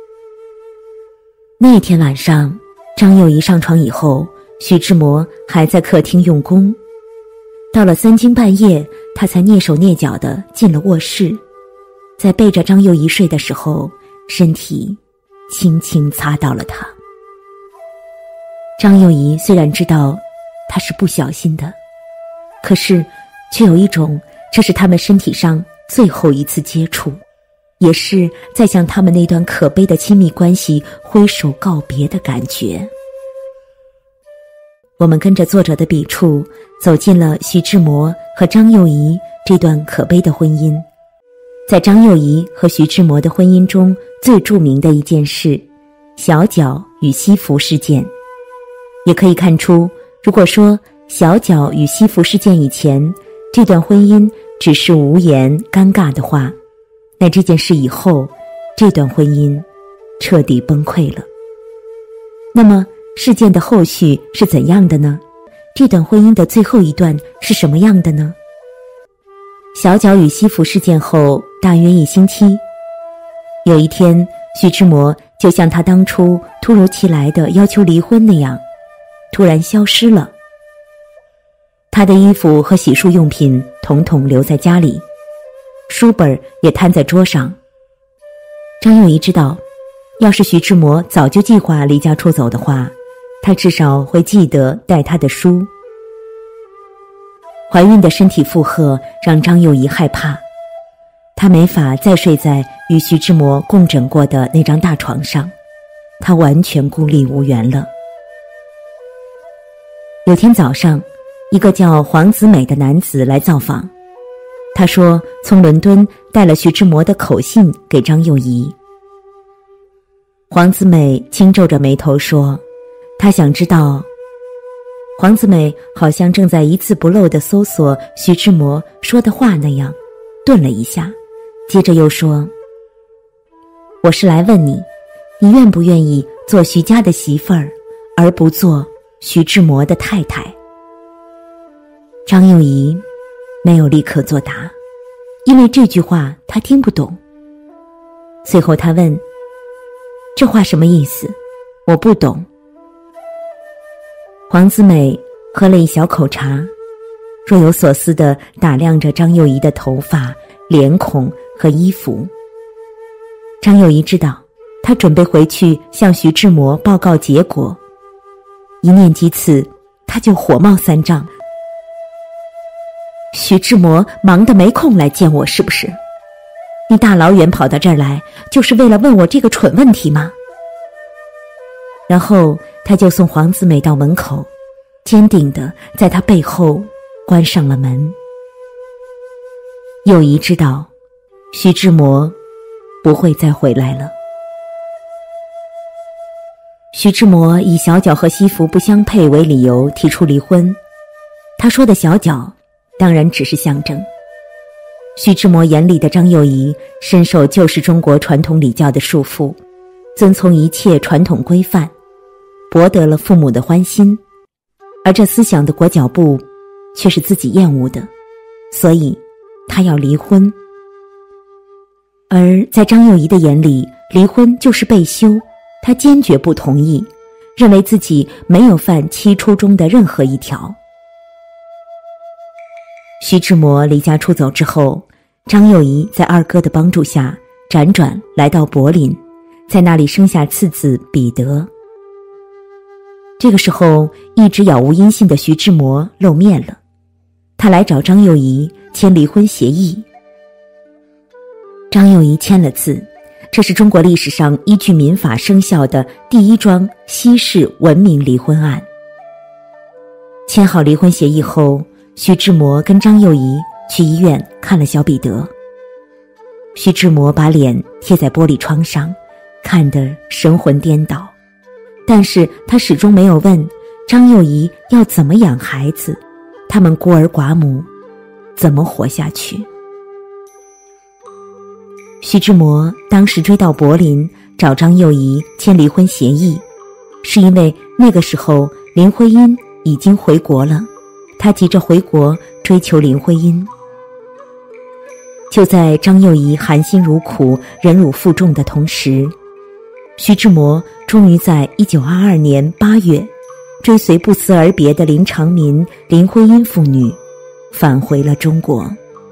[SPEAKER 1] 那天晚上，张幼仪上床以后，徐志摩还在客厅用功。到了3更半夜，他才蹑手蹑脚地进了卧室，在背着张幼仪睡的时候，身体轻轻擦到了她。张幼仪虽然知道他是不小心的，可是却有一种这是他们身体上最后一次接触，也是在向他们那段可悲的亲密关系挥手告别的感觉。我们跟着作者的笔触走进了徐志摩和张幼仪这段可悲的婚姻。在张幼仪和徐志摩的婚姻中最著名的一件事，小脚与西服事件。也可以看出，如果说小脚与西服事件以前这段婚姻只是无言尴尬的话，那这件事以后，这段婚姻彻底崩溃了。那么事件的后续是怎样的呢？这段婚姻的最后一段是什么样的呢？小脚与西服事件后大约1星期，有一天，徐志摩就像他当初突如其来的要求离婚那样，突然消失了。他的衣服和洗漱用品统统留在家里， 书本也摊在桌上。张幼仪知道，要是徐志摩早就计划离家出走的话，他至少会记得带他的书。怀孕的身体负荷让张幼仪害怕，她没法再睡在与徐志摩共枕过的那张大床上，她完全孤立无援了。有天早上，一个叫黄子美的男子来造访，他说从伦敦带了徐志摩的口信给张幼仪。黄子美轻皱着眉头说，他想知道。黄子美好像正在一字不漏地搜索徐志摩说的话那样，顿了一下，接着又说，我是来问你，你愿不愿意做徐家的媳妇儿，而不做徐志摩的太太？张幼仪没有立刻作答，因为这句话她听不懂。随后她问，这话什么意思？我不懂。黄子美喝了一小口茶，若有所思地打量着张幼仪的头发、脸孔和衣服。张幼仪知道，她准备回去向徐志摩报告结果。一念及此，她就火冒三丈。徐志摩忙得没空来见我，是不是？你大老远跑到这儿来，就是为了问我这个蠢问题吗？然后他就送黄子美到门口，坚定地在她背后关上了门。幼仪知道，徐志摩不会再回来了。徐志摩以小脚和西服不相配为理由提出离婚，他说的小脚当然只是象征。徐志摩眼里的张幼仪深受旧式中国传统礼教的束缚，遵从一切传统规范，博得了父母的欢心，而这思想的裹脚布却是自己厌恶的，所以他要离婚。而在张幼仪的眼里，离婚就是被休，他坚决不同意，认为自己没有犯七出中的任何一条。徐志摩离家出走之后，张幼仪在二哥的帮助下辗转来到柏林，在那里生下次子彼得。这个时候，一直杳无音信的徐志摩露面了，他来找张幼仪签离婚协议。张幼仪签了字，这是中国历史上依据民法生效的第一桩西式文明离婚案。签好离婚协议后，徐志摩跟张幼仪去医院看了小彼得。徐志摩把脸贴在玻璃窗上，看得神魂颠倒，但是他始终没有问张幼仪要怎么养孩子，他们孤儿寡母怎么活下去。徐志摩当时追到柏林找张幼仪签离婚协议，是因为那个时候林徽因已经回国了，他急着回国追求林徽因。就在张幼仪含辛茹苦、忍辱负重的同时，徐志摩终于在1922年8月，追随不辞而别的林长民、林徽因父女返回了中国。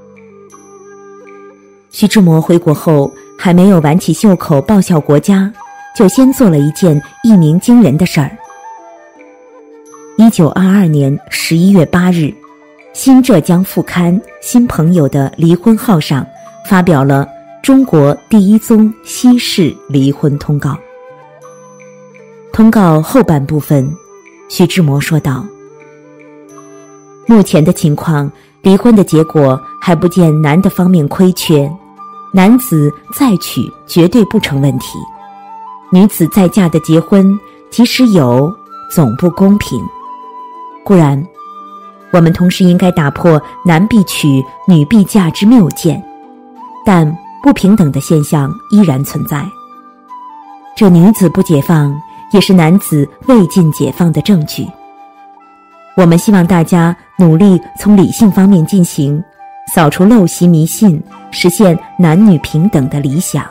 [SPEAKER 1] 徐志摩回国后，还没有挽起袖口报效国家，就先做了一件一鸣惊人的事儿。1922年11月8日，新浙江副刊《新朋友》的离婚号上发表了中国第一宗西式离婚通告。通告后半部分，徐志摩说道：目前的情况，离婚的结果还不见男的方面亏缺，男子再娶绝对不成问题，女子再嫁的结婚，即使有，总不公平。固然，我们同时应该打破男必娶女必嫁之谬见，但不平等的现象依然存在。这女子不解放，也是男子未尽解放的证据。我们希望大家努力从理性方面进行，扫除陋习迷信，实现男女平等的理想。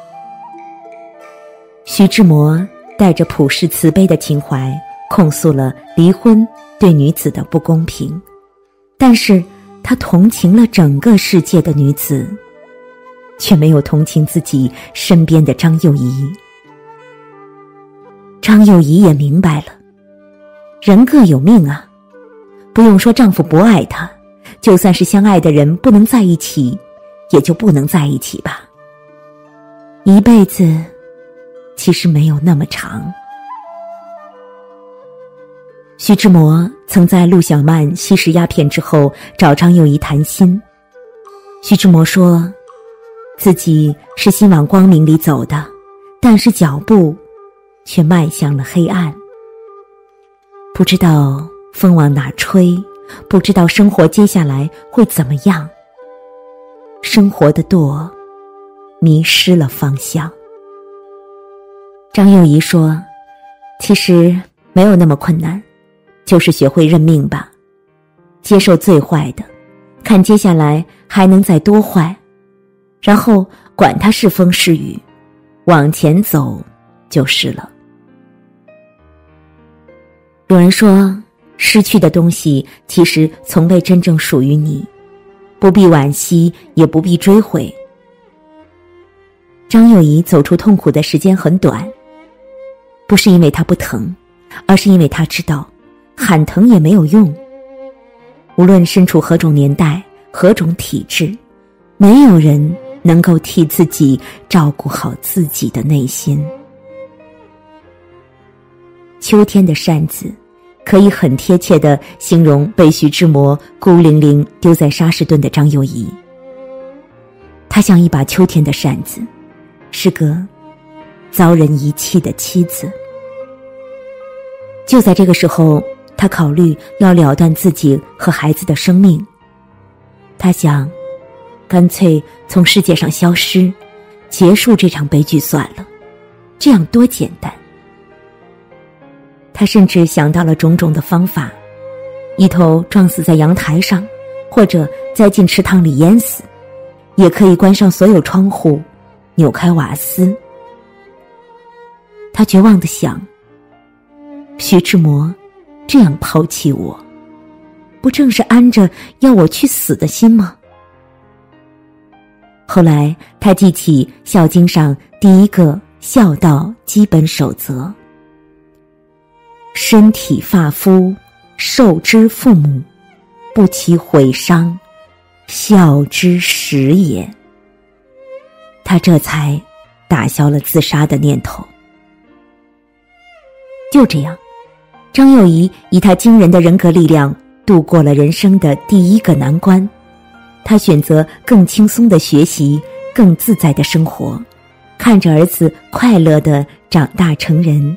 [SPEAKER 1] 徐志摩带着普世慈悲的情怀，控诉了离婚对女子的不公平，但是他同情了整个世界的女子， 却没有同情自己身边的张幼仪。张幼仪也明白了，人各有命啊，不用说丈夫不爱她，就算是相爱的人不能在一起，也就不能在一起吧。一辈子其实没有那么长。徐志摩曾在陆小曼吸食鸦片之后找张幼仪谈心。徐志摩说，自己是心往光明里走的，但是脚步却迈向了黑暗。不知道风往哪吹，不知道生活接下来会怎么样。生活的舵迷失了方向。张幼仪说，其实没有那么困难，就是学会认命吧，接受最坏的，看接下来还能再多坏，然后管它是风是雨，往前走就是了。有人说，失去的东西其实从未真正属于你，不必惋惜，也不必追悔。张幼仪走出痛苦的时间很短，不是因为她不疼，而是因为她知道喊疼也没有用。无论身处何种年代，何种体质，没有人能够替自己照顾好自己的内心。秋天的扇子可以很贴切地形容被徐志摩孤零零丢在沙士顿的张幼仪。她像一把秋天的扇子，是个遭人遗弃的妻子。就在这个时候，她考虑要了断自己和孩子的生命。她想，干脆从世界上消失，结束这场悲剧算了，这样多简单。她甚至想到了种种的方法，一头撞死在阳台上，或者栽进池塘里淹死，也可以关上所有窗户，扭开瓦斯。她绝望地想，徐志摩这样抛弃我，不正是安着要我去死的心吗？后来他记起《孝经》上第一个孝道基本守则：身体发肤受之父母，不其毁伤，孝之始也。他这才打消了自杀的念头。就这样，张幼仪以她惊人的人格力量度过了人生的第一个难关。她选择更轻松的学习，更自在的生活，看着儿子快乐地长大成人。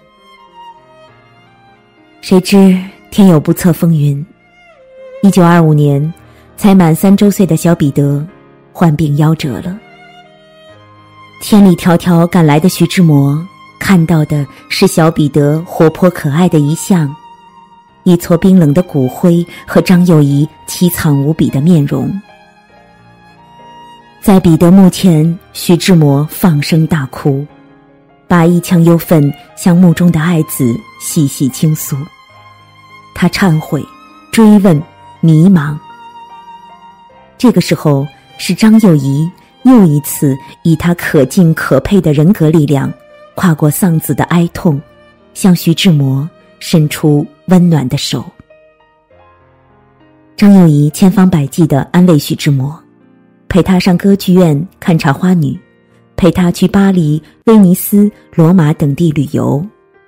[SPEAKER 1] 谁知天有不测风云，1925年，才满3周岁的小彼得患病夭折了。千里迢迢赶来的徐志摩看到的是小彼得活泼可爱的遗像，一撮冰冷的骨灰和张幼仪凄惨无比的面容。在彼得墓前，徐志摩放声大哭，把一腔忧愤向墓中的爱子细细倾诉。他忏悔、追问、迷茫。这个时候，是张幼仪又一次以她可敬可佩的人格力量，跨过丧子的哀痛，向徐志摩伸出温暖的手。张幼仪千方百计地安慰徐志摩，陪他上歌剧院看茶花女，陪他去巴黎、威尼斯、罗马等地旅游。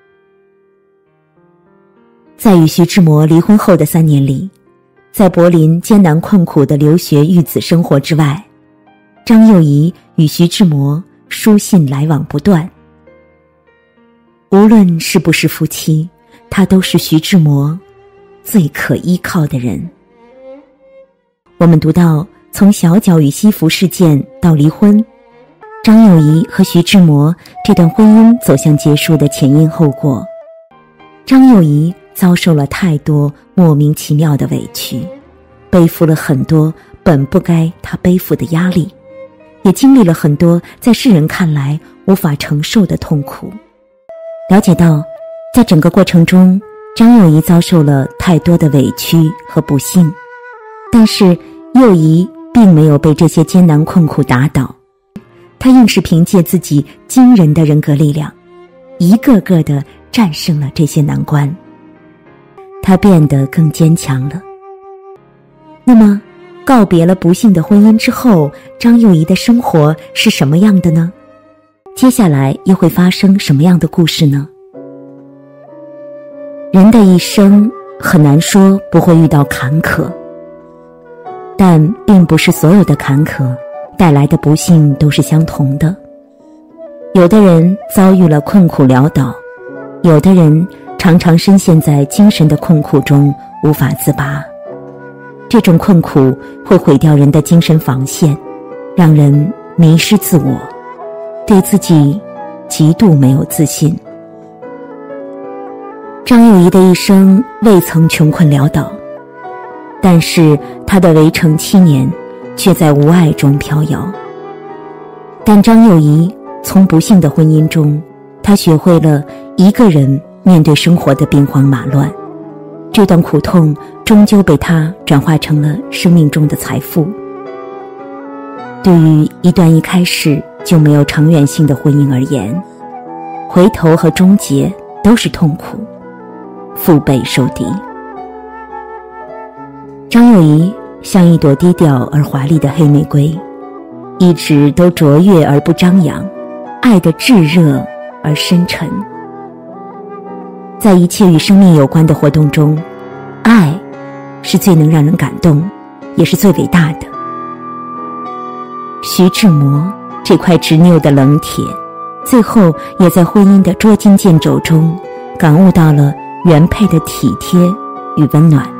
[SPEAKER 1] 在与徐志摩离婚后的3年里，在柏林艰难困苦的留学育子生活之外，张幼仪与徐志摩书信来往不断。无论是不是夫妻，他都是徐志摩最可依靠的人。我们读到从小脚与西服事件到离婚，张幼仪和徐志摩这段婚姻走向结束的前因后果。张幼仪遭受了太多莫名其妙的委屈，背负了很多本不该她背负的压力，也经历了很多在世人看来无法承受的痛苦。了解到，在整个过程中，张幼仪遭受了太多的委屈和不幸，但是幼仪并没有被这些艰难困苦打倒， 他硬是凭借自己惊人的人格力量，一个个地战胜了这些难关。他变得更坚强了。那么，告别了不幸的婚姻之后，张幼仪的生活是什么样的呢？接下来又会发生什么样的故事呢？人的一生很难说不会遇到坎坷，但并不是所有的坎坷带来的不幸都是相同的。有的人遭遇了困苦潦倒，有的人常常深陷在精神的困苦中无法自拔。这种困苦会毁掉人的精神防线，让人迷失自我，对自己极度没有自信。张幼仪的一生未曾穷困潦倒，但是她的围城7年却在无爱中飘摇。但张幼仪从不幸的婚姻中，她学会了一个人面对生活的兵荒马乱。这段苦痛终究被她转化成了生命中的财富。对于一段一开始就没有长远性的婚姻而言，回头和终结都是痛苦，腹背受敌。张幼仪像一朵低调而华丽的黑玫瑰，一直都卓越而不张扬，爱得炙热而深沉。在一切与生命有关的活动中，爱是最能让人感动，也是最伟大的。徐志摩这块执拗的冷铁，最后也在婚姻的捉襟见肘中感悟到了原配的体贴与温暖。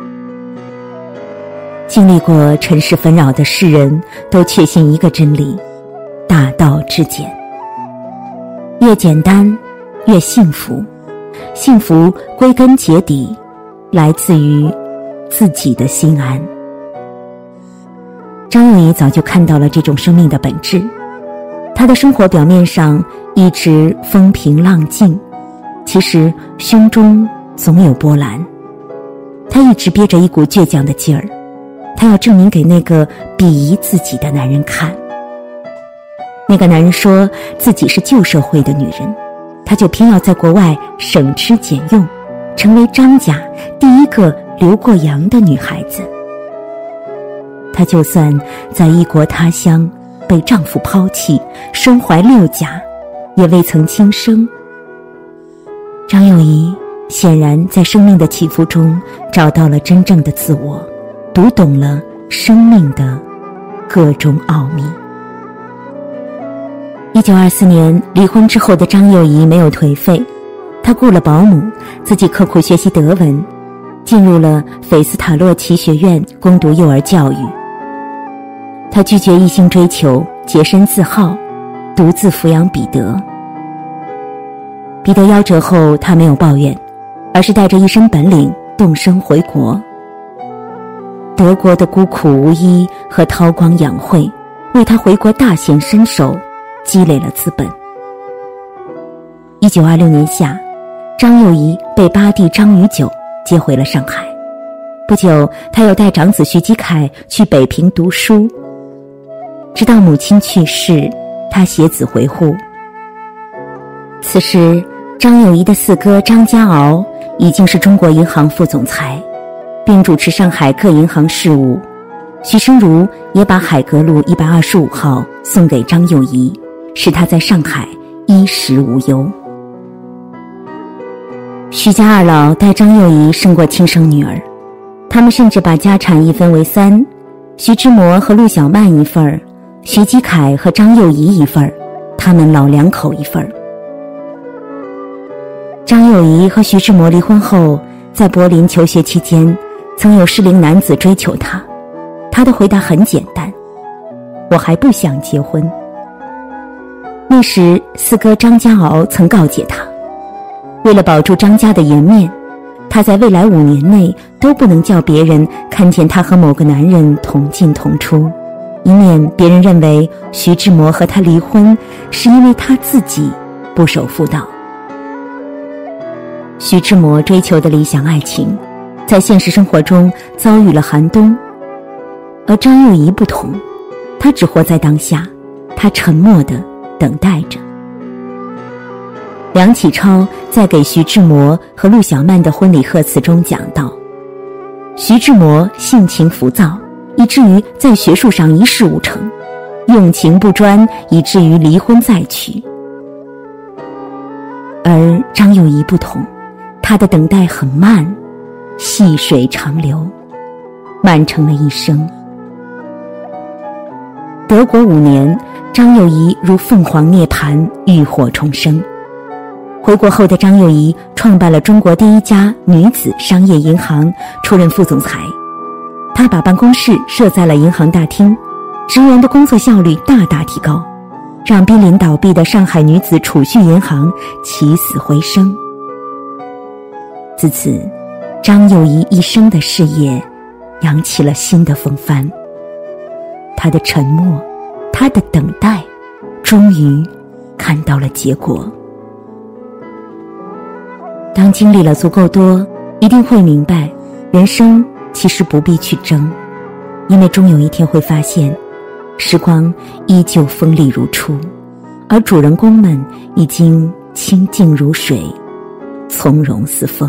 [SPEAKER 1] 经历过尘世纷扰的世人都确信一个真理：大道至简。越简单越幸福，幸福归根结底来自于自己的心安。张幼仪早就看到了这种生命的本质，她的生活表面上一直风平浪静，其实胸中总有波澜。她一直憋着一股倔强的劲儿，她要证明给那个鄙夷自己的男人看。那个男人说自己是旧社会的女人，她就偏要在国外省吃俭用，成为张家第一个留过洋的女孩子。她就算在异国他乡被丈夫抛弃，身怀6甲，也未曾轻生。张幼仪显然在生命的起伏中找到了真正的自我，读懂了生命的各种奥秘。1924年离婚之后的张幼仪没有颓废，她雇了保姆，自己刻苦学习德文，进入了斐斯塔洛奇学院攻读幼儿教育。她拒绝异性追求，洁身自好，独自抚养彼得。彼得夭折后，她没有抱怨，而是带着一身本领动身回国。德国的孤苦无依和韬光养晦为她回国大显身手积累了资本。1926年夏，张幼仪被八弟张于九接回了上海。不久，他又带长子徐基凯去北平读书，直到母亲去世，他携子回沪。此时，张幼仪的四哥张家敖已经是中国银行副总裁，并主持上海各银行事务。徐生如也把海格路125号送给张幼仪，使她在上海衣食无忧。徐家二老待张幼仪胜过亲生女儿，他们甚至把家产一分为3，徐志摩和陆小曼一份，徐基凯和张幼仪一份，他们老2口一份。张幼仪和徐志摩离婚后，在柏林求学期间，曾有适龄男子追求她，她的回答很简单：我还不想结婚。那时四哥张家敖曾告诫她，为了保住张家的颜面，她在未来5年内都不能叫别人看见她和某个男人同进同出，以免别人认为徐志摩和她离婚是因为她自己不守妇道。徐志摩追求的理想爱情，在现实生活中遭遇了寒冬，而张幼仪不同，她只活在当下， 他沉默地等待着。梁启超在给徐志摩和陆小曼的婚礼贺词中讲到，徐志摩性情浮躁，以至于在学术上一事无成，用情不专，以至于离婚再娶。而张幼仪不同，她的等待很慢，细水长流，漫成了一生。德国5年，张幼仪如凤凰涅槃，浴火重生。回国后的张幼仪创办了中国第一家女子商业银行，出任副总裁。她把办公室设在了银行大厅，职员的工作效率大大提高，让濒临倒闭的上海女子储蓄银行起死回生。自此，张幼仪一生的事业扬起了新的风帆。她的沉默，她的等待，终于看到了结果。当经历了足够多，一定会明白，人生其实不必去争，因为终有一天会发现，时光依旧锋利如初，而主人公们已经清静如水，从容似风。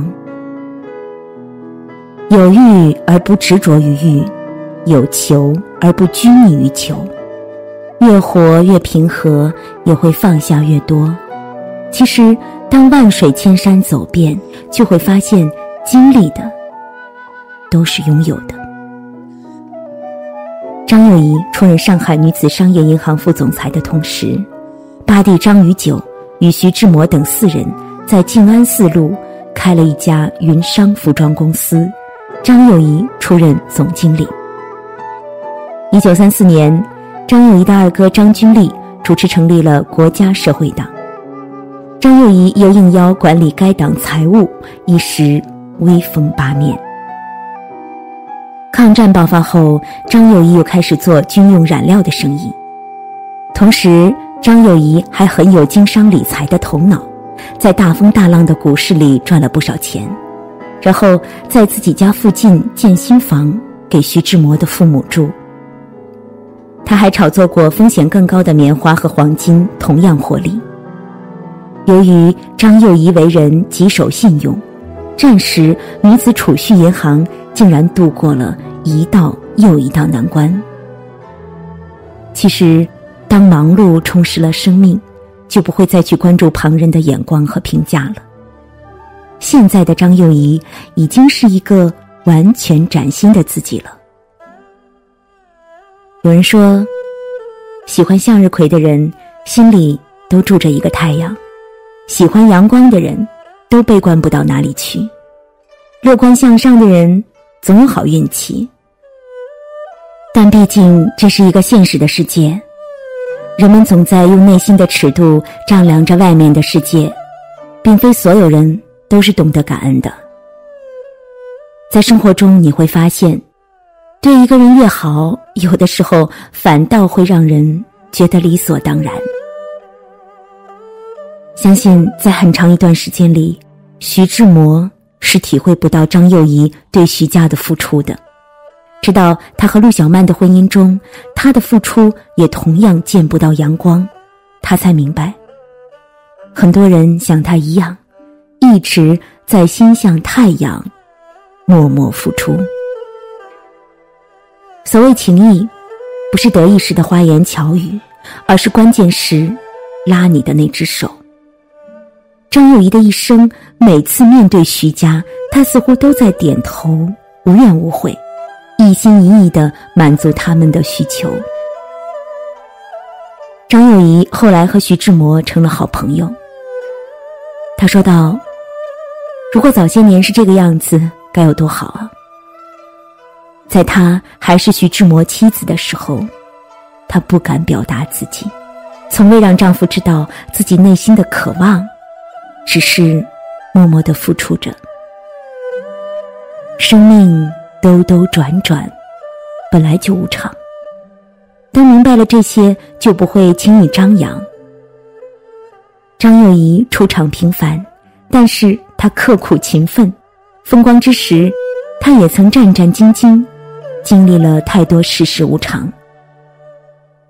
[SPEAKER 1] 有欲而不执着于欲，有求而不拘泥于求，越活越平和，也会放下越多。其实当万水千山走遍，就会发现经历的都是拥有的。张幼仪出任上海女子商业银行副总裁的同时，八弟张宇九与徐志摩等4人在静安寺路开了一家云商服装公司，张幼仪出任总经理。1934年，张幼仪的二哥张君丽主持成立了国家社会党，张幼仪又应邀管理该党财务，一时威风八面。抗战爆发后，张幼仪又开始做军用染料的生意。同时，张幼仪还很有经商理财的头脑，在大风大浪的股市里赚了不少钱，然后在自己家附近建新房给徐志摩的父母住。他还炒作过风险更高的棉花和黄金，同样获利。由于张幼仪为人极守信用，战时女子储蓄银行竟然度过了一道又一道难关。其实，当忙碌充实了生命，就不会再去关注旁人的眼光和评价了。现在的张幼仪已经是一个完全崭新的自己了。有人说，喜欢向日葵的人心里都住着一个太阳，喜欢阳光的人都悲观不到哪里去，乐观向上的人总有好运气。但毕竟这是一个现实的世界，人们总在用内心的尺度丈量着外面的世界，并非所有人都是懂得感恩的。在生活中你会发现，对一个人越好，有的时候反倒会让人觉得理所当然。相信在很长一段时间里，徐志摩是体会不到张幼仪对徐家的付出的。直到他和陆小曼的婚姻中，他的付出也同样见不到阳光，他才明白，很多人像他一样，一直在心向太阳，默默付出。所谓情谊，不是得意时的花言巧语，而是关键时拉你的那只手。张幼仪的一生，每次面对徐家，他似乎都在点头，无怨无悔，一心一意地满足他们的需求。张幼仪后来和徐志摩成了好朋友。他说道，如果早些年是这个样子，该有多好啊。在她还是徐志摩妻子的时候，她不敢表达自己，从未让丈夫知道自己内心的渴望，只是默默地付出着。生命兜兜转转，本来就无常。当明白了这些，就不会轻易张扬。张幼仪出场平凡，但是她刻苦勤奋，风光之时，她也曾战战兢兢，经历了太多世事无常。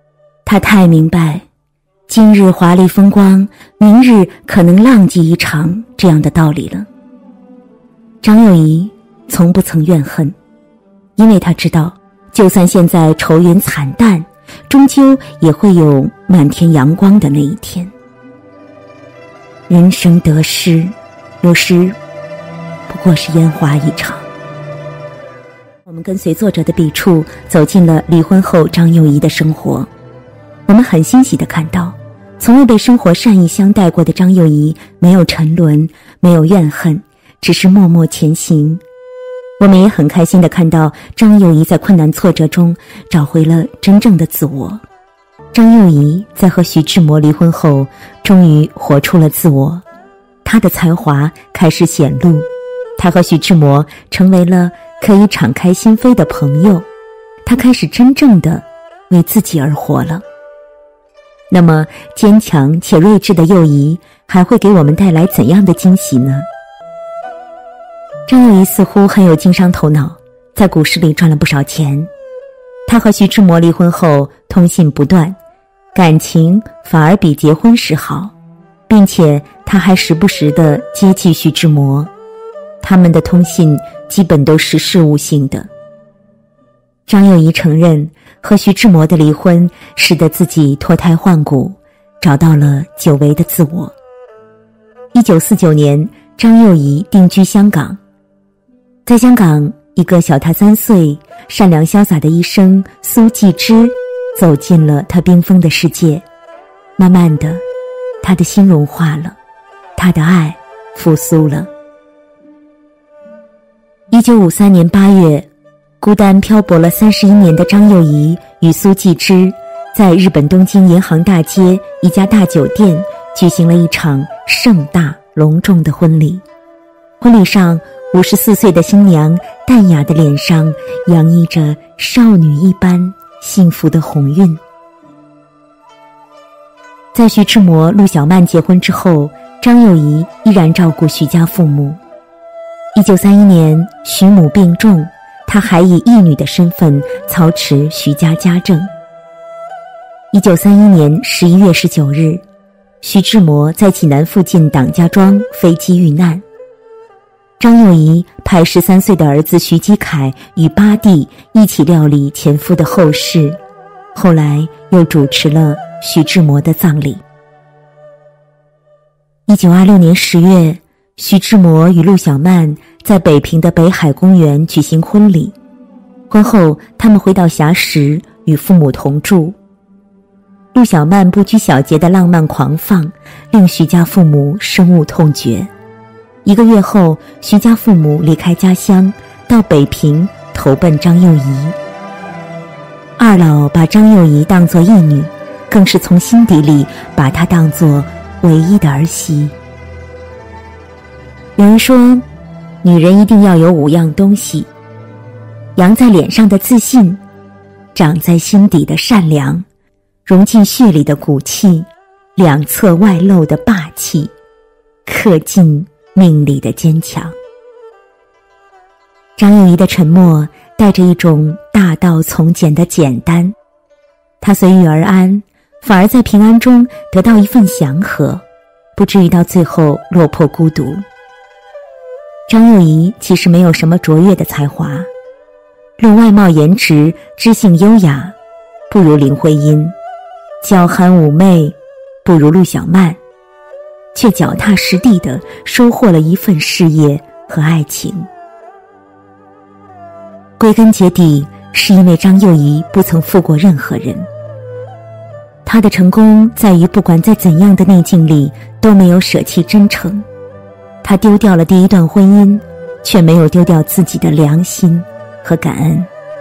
[SPEAKER 1] 他太明白，今日华丽风光，明日可能浪迹一场这样的道理了。张幼仪从不曾怨恨，因为他知道，就算现在愁云惨淡，终究也会有满天阳光的那一天。人生得失，有时不过是烟花一场。我们跟随作者的笔触，走进了离婚后张幼仪的生活。我们很欣喜地看到，从未被生活善意相待过的张幼仪，没有沉沦，没有怨恨，只是默默前行。我们也很开心地看到张幼仪在困难挫折中找回了真正的自我。张幼仪在和徐志摩离婚后，终于活出了自我，她的才华开始显露，她和徐志摩成为了可以敞开心扉的朋友，她开始真正的为自己而活了。那么坚强且睿智的幼仪还会给我们带来怎样的惊喜呢？张幼仪似乎很有经商头脑，在股市里赚了不少钱。她和徐志摩离婚后通信不断，感情反而比结婚时好，并且她还时不时地接济徐志摩。他们的通信基本都是事务性的。张幼仪承认，和徐志摩的离婚使得自己脱胎换骨，找到了久违的自我。1949年，张幼仪定居香港。在香港，一个小她3岁、善良潇洒的医生苏纪之走进了她冰封的世界。慢慢的，她的心融化了，她的爱复苏了。1953年8月，孤单漂泊了31年的张幼仪与苏纪之在日本东京银行大街一家大酒店举行了一场盛大隆重的婚礼。婚礼上，54岁的新娘淡雅的脸上洋溢着少女一般幸福的红晕。在徐志摩、陆小曼结婚之后，张幼仪依然照顾徐家父母。1931年，徐母病重，她还以义女的身份操持徐家家政。1931年11月19日，徐志摩在济南附近党家庄飞机遇难。张幼仪派13岁的儿子徐基凯与八弟一起料理前夫的后事，后来又主持了徐志摩的葬礼。1926年10月，徐志摩与陆小曼在北平的北海公园举行婚礼。婚后，他们回到硖石与父母同住。陆小曼不拘小节的浪漫狂放，令徐家父母深恶痛绝。1个月后，徐家父母离开家乡，到北平投奔张幼仪。二老把张幼仪当作义女，更是从心底里把她当作唯一的儿媳。有人说，女人一定要有5样东西：扬在脸上的自信，长在心底的善良，融进血里的骨气，两侧外露的霸气，刻进命里的坚强。张幼仪的沉默带着一种大道从简的简单，她随遇而安，反而在平安中得到一份祥和，不至于到最后落魄孤独。张幼仪其实没有什么卓越的才华，论外貌颜值，知性优雅，不如林徽因；娇憨妩媚，不如陆小曼，却脚踏实地地收获了一份事业和爱情。归根结底，是因为张幼仪不曾负过任何人。她的成功在于不管在怎样的逆境里都没有舍弃真诚。她丢掉了第一段婚姻，却没有丢掉自己的良心和感恩。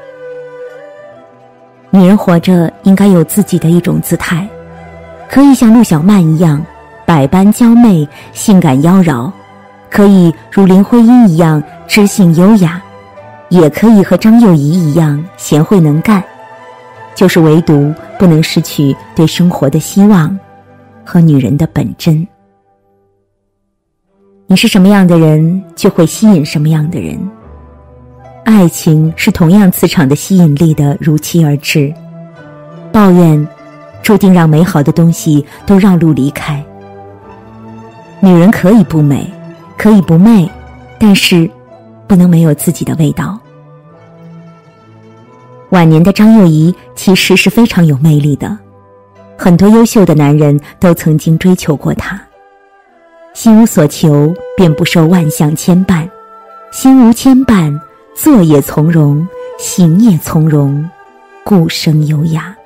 [SPEAKER 1] 女人活着应该有自己的一种姿态，可以像陆小曼一样百般娇媚，性感妖娆，可以如林徽因一样知性优雅，也可以和张幼仪一样贤惠能干，就是唯独不能失去对生活的希望和女人的本真。你是什么样的人，就会吸引什么样的人。爱情是同样磁场的吸引力的如期而至。抱怨注定让美好的东西都绕路离开。女人可以不美，可以不媚，但是不能没有自己的味道。晚年的张幼仪其实是非常有魅力的，很多优秀的男人都曾经追求过她。心无所求，便不受万象牵绊；心无牵绊，坐也从容，行也从容，故生优雅。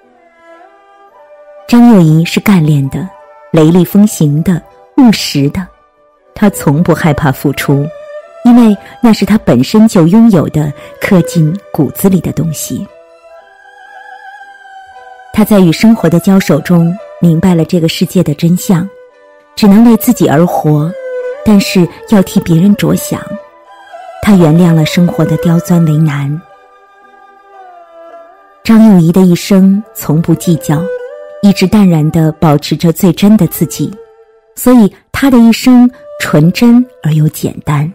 [SPEAKER 1] 张幼仪是干练的，雷厉风行的，务实的，她从不害怕付出，因为那是她本身就拥有的，刻进骨子里的东西。她在与生活的交手中明白了这个世界的真相，只能为自己而活，但是要替别人着想。她原谅了生活的刁钻为难。张幼仪的一生从不计较，一直淡然地保持着最真的自己，所以她的一生纯真而又简单。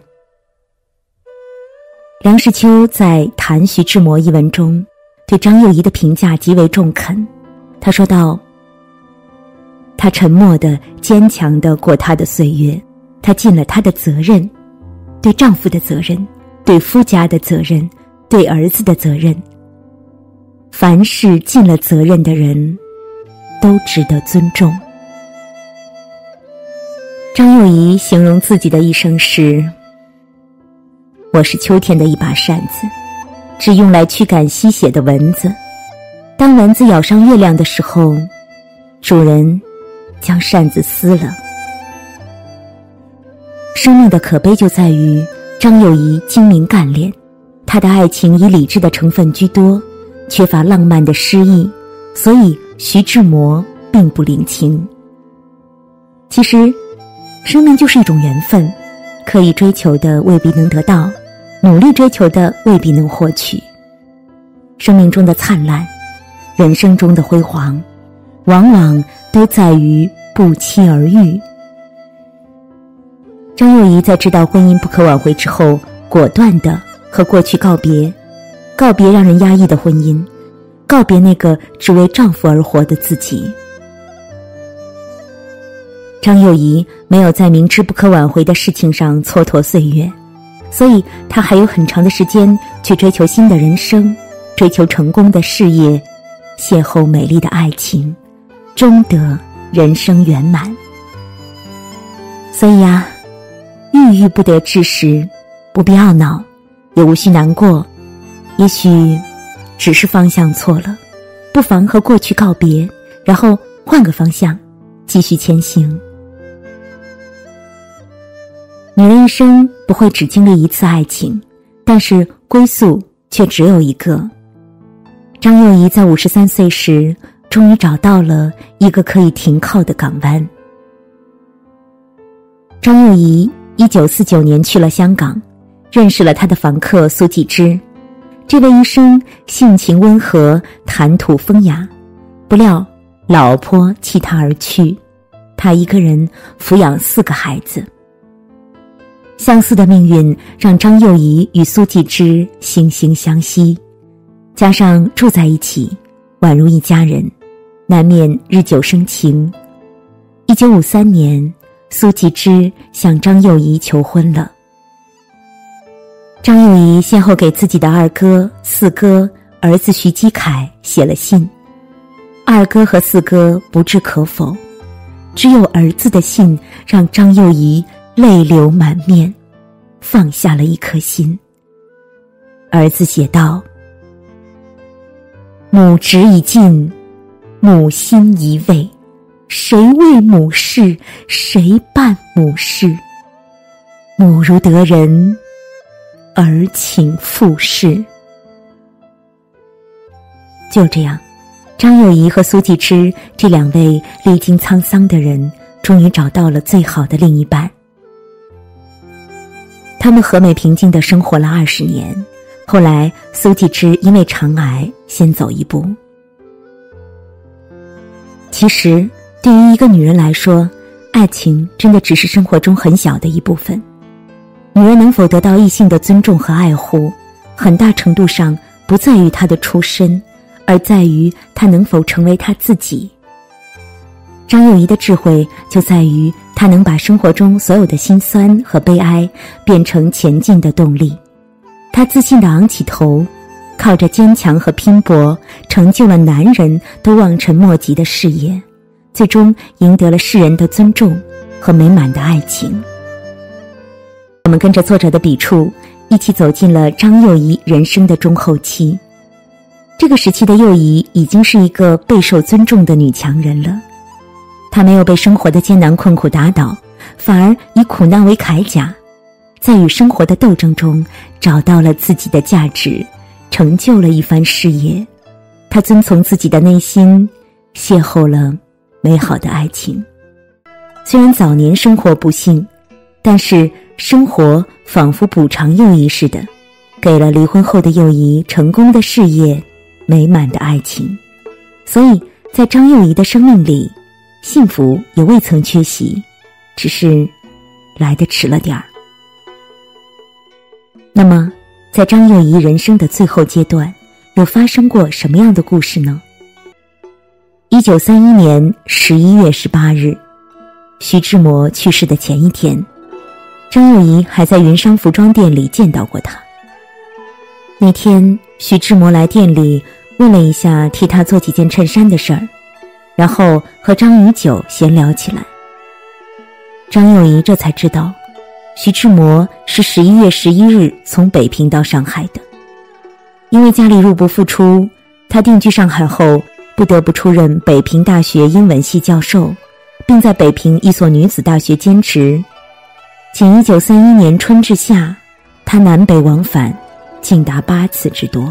[SPEAKER 1] 梁实秋在《谈徐志摩》一文中对张幼仪的评价极为中肯。他说道：她沉默地坚强地过她的岁月，她尽了她的责任，对丈夫的责任，对夫家的责任，对儿子的责任。凡是尽了责任的人都值得尊重。张幼仪形容自己的一生是：我是秋天的一把扇子，只用来驱赶吸血的蚊子。当蚊子咬上月亮的时候，主人将扇子撕了。生命的可悲就在于张幼仪精明干练，她的爱情以理智的成分居多，缺乏浪漫的诗意，所以徐志摩并不领情。其实生命就是一种缘分，刻意追求的未必能得到，努力追求的未必能获取。生命中的灿烂，人生中的辉煌，往往都在于不期而遇。张幼仪在知道婚姻不可挽回之后，果断地和过去告别，告别让人压抑的婚姻，告别那个只为丈夫而活的自己。张幼仪没有在明知不可挽回的事情上蹉跎岁月，所以她还有很长的时间去追求新的人生，追求成功的事业，邂逅美丽的爱情，终得人生圆满。所以啊，郁不得志时，不必懊恼，也无需难过，也许只是方向错了，不妨和过去告别，然后换个方向继续前行。女人一生不会只经历一次爱情，但是归宿却只有一个。张幼仪在53岁时终于找到了一个可以停靠的港湾。张幼仪1949年去了香港，认识了他的房客苏纪之。这位医生性情温和，谈吐风雅，不料老婆弃他而去，他一个人抚养4个孩子。相似的命运让张幼仪与苏纪之惺惺相惜，加上住在一起，宛如一家人，难免日久生情。1953年，苏纪之向张幼仪求婚了。张幼仪先后给自己的2哥、4哥、儿子徐基凯写了信，2哥和4哥不置可否，只有儿子的信让张幼仪泪流满面，放下了一颗心。儿子写道：母职已尽，母心已慰，谁为母事，谁办母事？母如得人，儿请复事。就这样，张幼仪和苏纪之这2位历经沧桑的人，终于找到了最好的另一半。他们和美平静地生活了20年，后来苏纪之因为肠癌先走一步。其实对于一个女人来说，爱情真的只是生活中很小的一部分。女人能否得到异性的尊重和爱护，很大程度上不在于她的出身，而在于他能否成为他自己。张幼仪的智慧就在于他能把生活中所有的辛酸和悲哀变成前进的动力。他自信地昂起头，靠着坚强和拼搏，成就了男人都望尘莫及的事业，最终赢得了世人的尊重和美满的爱情。我们跟着作者的笔触，一起走进了张幼仪人生的中后期。这个时期的幼仪已经是一个备受尊重的女强人了。她没有被生活的艰难困苦打倒，反而以苦难为铠甲，在与生活的斗争中找到了自己的价值，成就了一番事业。她遵从自己的内心，邂逅了美好的爱情。虽然早年生活不幸，但是生活仿佛补偿幼仪似的，给了离婚后的幼仪成功的事业，美满的爱情。所以在张幼仪的生命里，幸福也未曾缺席，只是来得迟了点儿。那么在张幼仪人生的最后阶段，有发生过什么样的故事呢？1931年11月18日，徐志摩去世的前一天，张幼仪还在云商服装店里见到过他。那天徐志摩来店里问了一下替他做几件衬衫的事儿，然后和张宇九闲聊起来。张幼仪这才知道，徐志摩是11月11日从北平到上海的。因为家里入不敷出，他定居上海后不得不出任北平大学英文系教授，并在北平一所女子大学兼职。仅1931年春至夏，他南北往返竟达8次之多。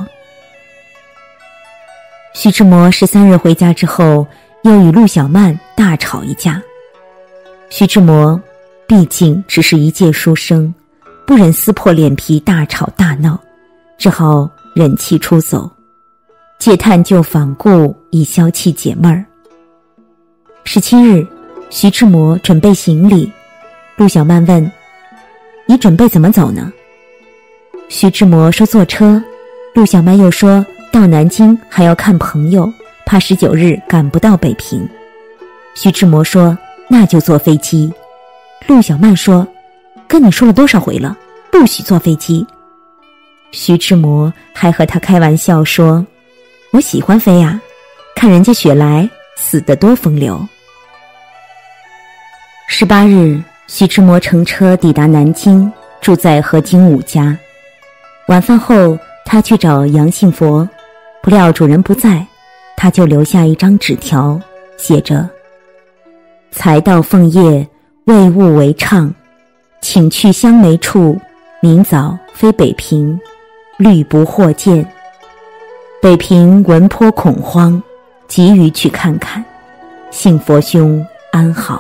[SPEAKER 1] 徐志摩13日回家之后，又与陆小曼大吵一架。徐志摩毕竟只是一介书生，不忍撕破脸皮大吵大闹，只好忍气出走，借探究访故，以消气解闷儿。17日，徐志摩准备行李，陆小曼问：“你准备怎么走呢？”徐志摩说坐车，陆小曼又说到南京还要看朋友，怕19日赶不到北平。徐志摩说那就坐飞机。陆小曼说跟你说了多少回了，不许坐飞机。徐志摩还和他开玩笑说，我喜欢飞呀，看人家雪莱死得多风流。18日，徐志摩乘车抵达南京，住在何经武家。晚饭后，他去找杨信佛，不料主人不在，他就留下一张纸条，写着：才到凤叶，为物为畅，请去香梅处，明早飞北平，虑不获见。北平闻颇恐慌，急于去看看，幸佛兄安好。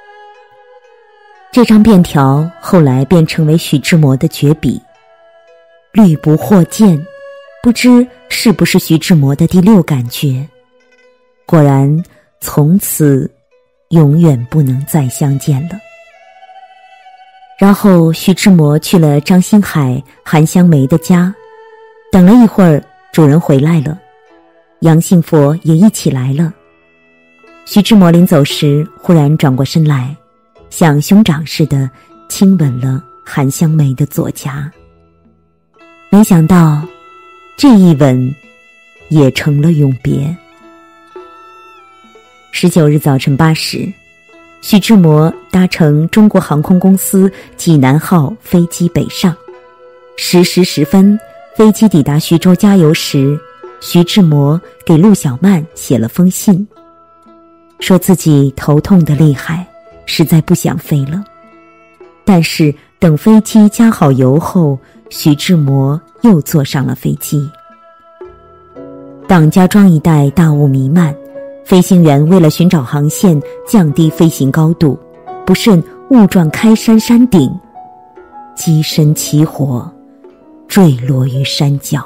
[SPEAKER 1] 这张便条后来便成为徐志摩的绝笔。虑不获见，不知是不是徐志摩的第6感觉。果然，从此永远不能再相见了。然后徐志摩去了张新海、韩香梅的家，等了一会儿，主人回来了，杨信佛也一起来了。徐志摩临走时忽然转过身来，像兄长似的亲吻了韩香梅的左颊。没想到这一吻也成了永别。19日早晨8时，徐志摩搭乘中国航空公司济南号飞机北上。10时10分，飞机抵达徐州加油时，徐志摩给陆小曼写了封信，说自己头痛得厉害，实在不想飞了。但是等飞机加好油后，徐志摩又坐上了飞机。党家庄一带大雾弥漫，飞行员为了寻找航线，降低飞行高度，不慎误撞开山山顶，机身起火，坠落于山脚。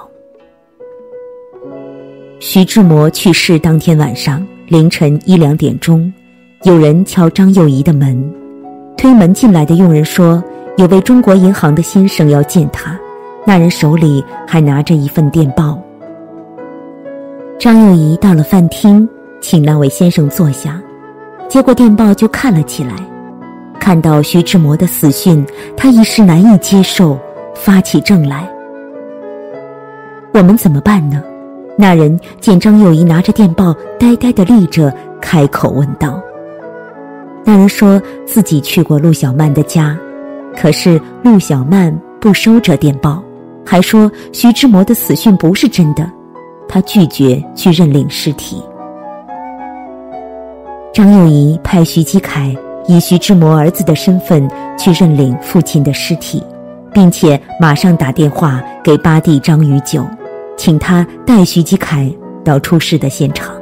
[SPEAKER 1] 徐志摩去世当天晚上凌晨1、2点钟，有人敲张幼仪的门，推门进来的佣人说，有位中国银行的先生要见他，那人手里还拿着一份电报。 张幼仪到了饭厅，请那位先生坐下，接过电报就看了起来。看到徐志摩的死讯，他一时难以接受，发起怔来。我们怎么办呢？那人见张幼仪拿着电报呆呆地立着，开口问道。那人说自己去过陆小曼的家，可是陆小曼不收这电报，还说徐志摩的死讯不是真的，他拒绝去认领尸体。张幼仪派徐基凯以徐志摩儿子的身份去认领父亲的尸体，并且马上打电话给八弟张于九，请他带徐基凯到出事的现场。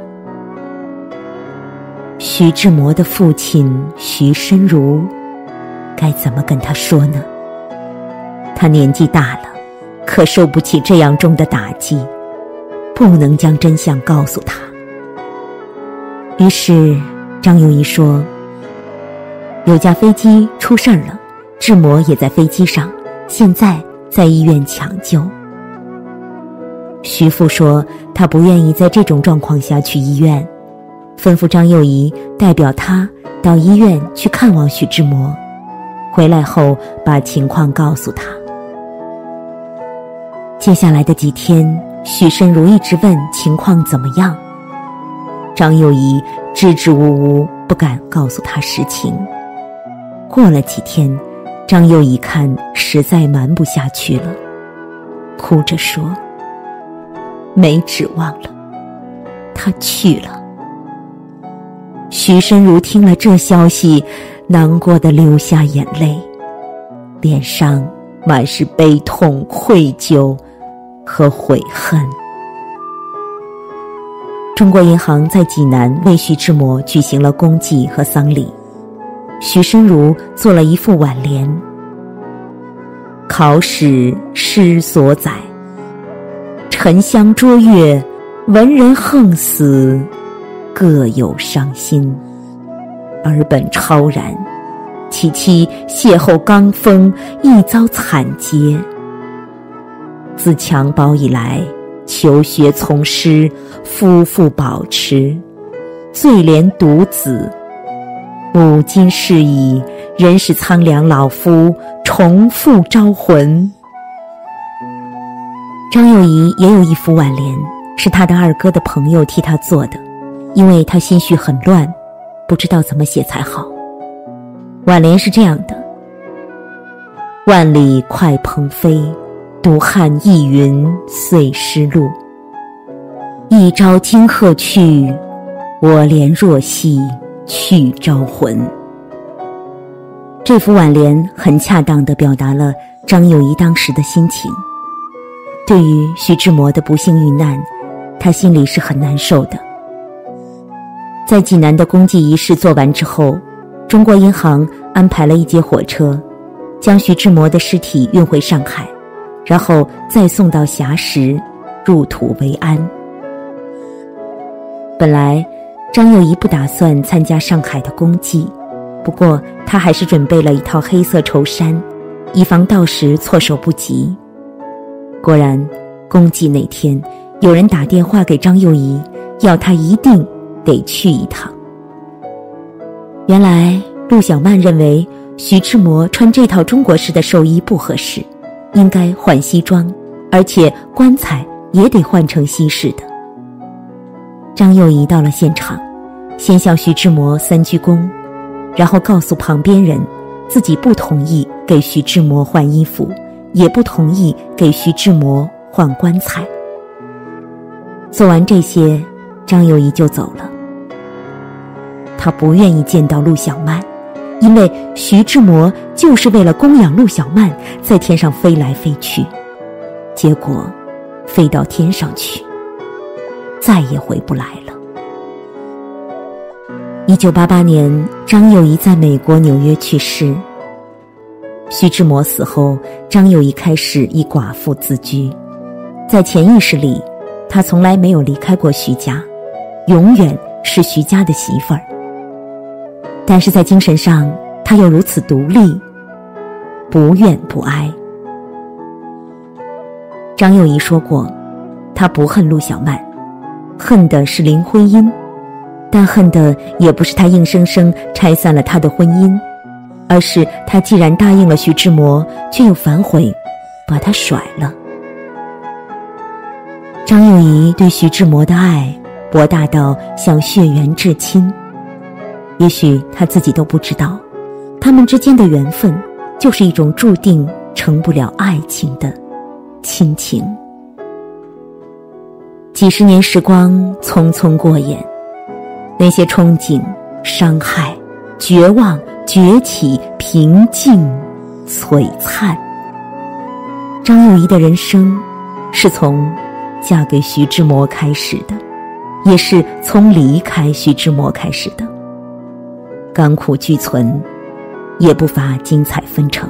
[SPEAKER 1] 徐志摩的父亲徐申如该怎么跟他说呢？他年纪大了，可受不起这样重的打击，不能将真相告诉他。于是张幼仪说，有架飞机出事了，志摩也在飞机上，现在在医院抢救。徐父说他不愿意在这种状况下去医院，吩咐张幼仪代表他到医院去看望徐志摩，回来后把情况告诉他。接下来的几天，许申如一直问情况怎么样，张幼仪支支吾吾，不敢告诉他实情。过了几天，张幼仪看实在瞒不下去了，哭着说，没指望了，他去了。徐申如听了这消息，难过地流下眼泪，脸上满是悲痛、愧疚和悔恨。中国银行在济南为徐志摩举行了公祭和丧礼，徐申如做了一副挽联：考史诗所载，沉香卓越，文人横死，各有伤心。尔本超然，其妻邂逅刚锋，亦遭惨劫。自襁褓以来，求学从师，夫妇保持，最怜独子。母今逝矣，仍是苍凉老夫，重复招魂。张幼仪也有一幅挽联，是他的二哥的朋友替他做的，因为他心绪很乱，不知道怎么写才好。挽联是这样的：万里快鹏飞，独汉一云遂失路。一朝惊鹤去，我怜若兮去招魂。这幅挽联很恰当地表达了张幼仪当时的心情。对于徐志摩的不幸遇难，他心里是很难受的。在济南的公祭仪式做完之后，中国银行安排了一节火车，将徐志摩的尸体运回上海，然后再送到硖石，入土为安。本来张幼仪不打算参加上海的公祭，不过他还是准备了一套黑色绸衫，以防到时措手不及。果然，公祭那天，有人打电话给张幼仪，要他一定得去一趟。原来陆小曼认为徐志摩穿这套中国式的寿衣不合适，应该换西装，而且棺材也得换成西式的。张幼仪到了现场，先向徐志摩三鞠躬，然后告诉旁边人，自己不同意给徐志摩换衣服，也不同意给徐志摩换棺材。做完这些，张幼仪就走了。他不愿意见到陆小曼，因为徐志摩就是为了供养陆小曼在天上飞来飞去，结果飞到天上去，再也回不来了。1988年，张幼仪在美国纽约去世。徐志摩死后，张幼仪开始以寡妇自居，在潜意识里，她从来没有离开过徐家，永远是徐家的媳妇儿。但是在精神上，她又如此独立，不怨不哀。张幼仪说过，她不恨陆小曼， 恨的是林徽因，但恨的也不是他硬生生拆散了他的婚姻，而是他既然答应了徐志摩，却又反悔把他甩了。张幼仪对徐志摩的爱博大到像血缘至亲，也许他自己都不知道，他们之间的缘分就是一种注定成不了爱情的亲情。几十年时光匆匆过眼，那些憧憬、伤害、绝望、崛起、平静、璀璨。张幼仪的人生是从嫁给徐志摩开始的，也是从离开徐志摩开始的。甘苦俱存，也不乏精彩纷呈。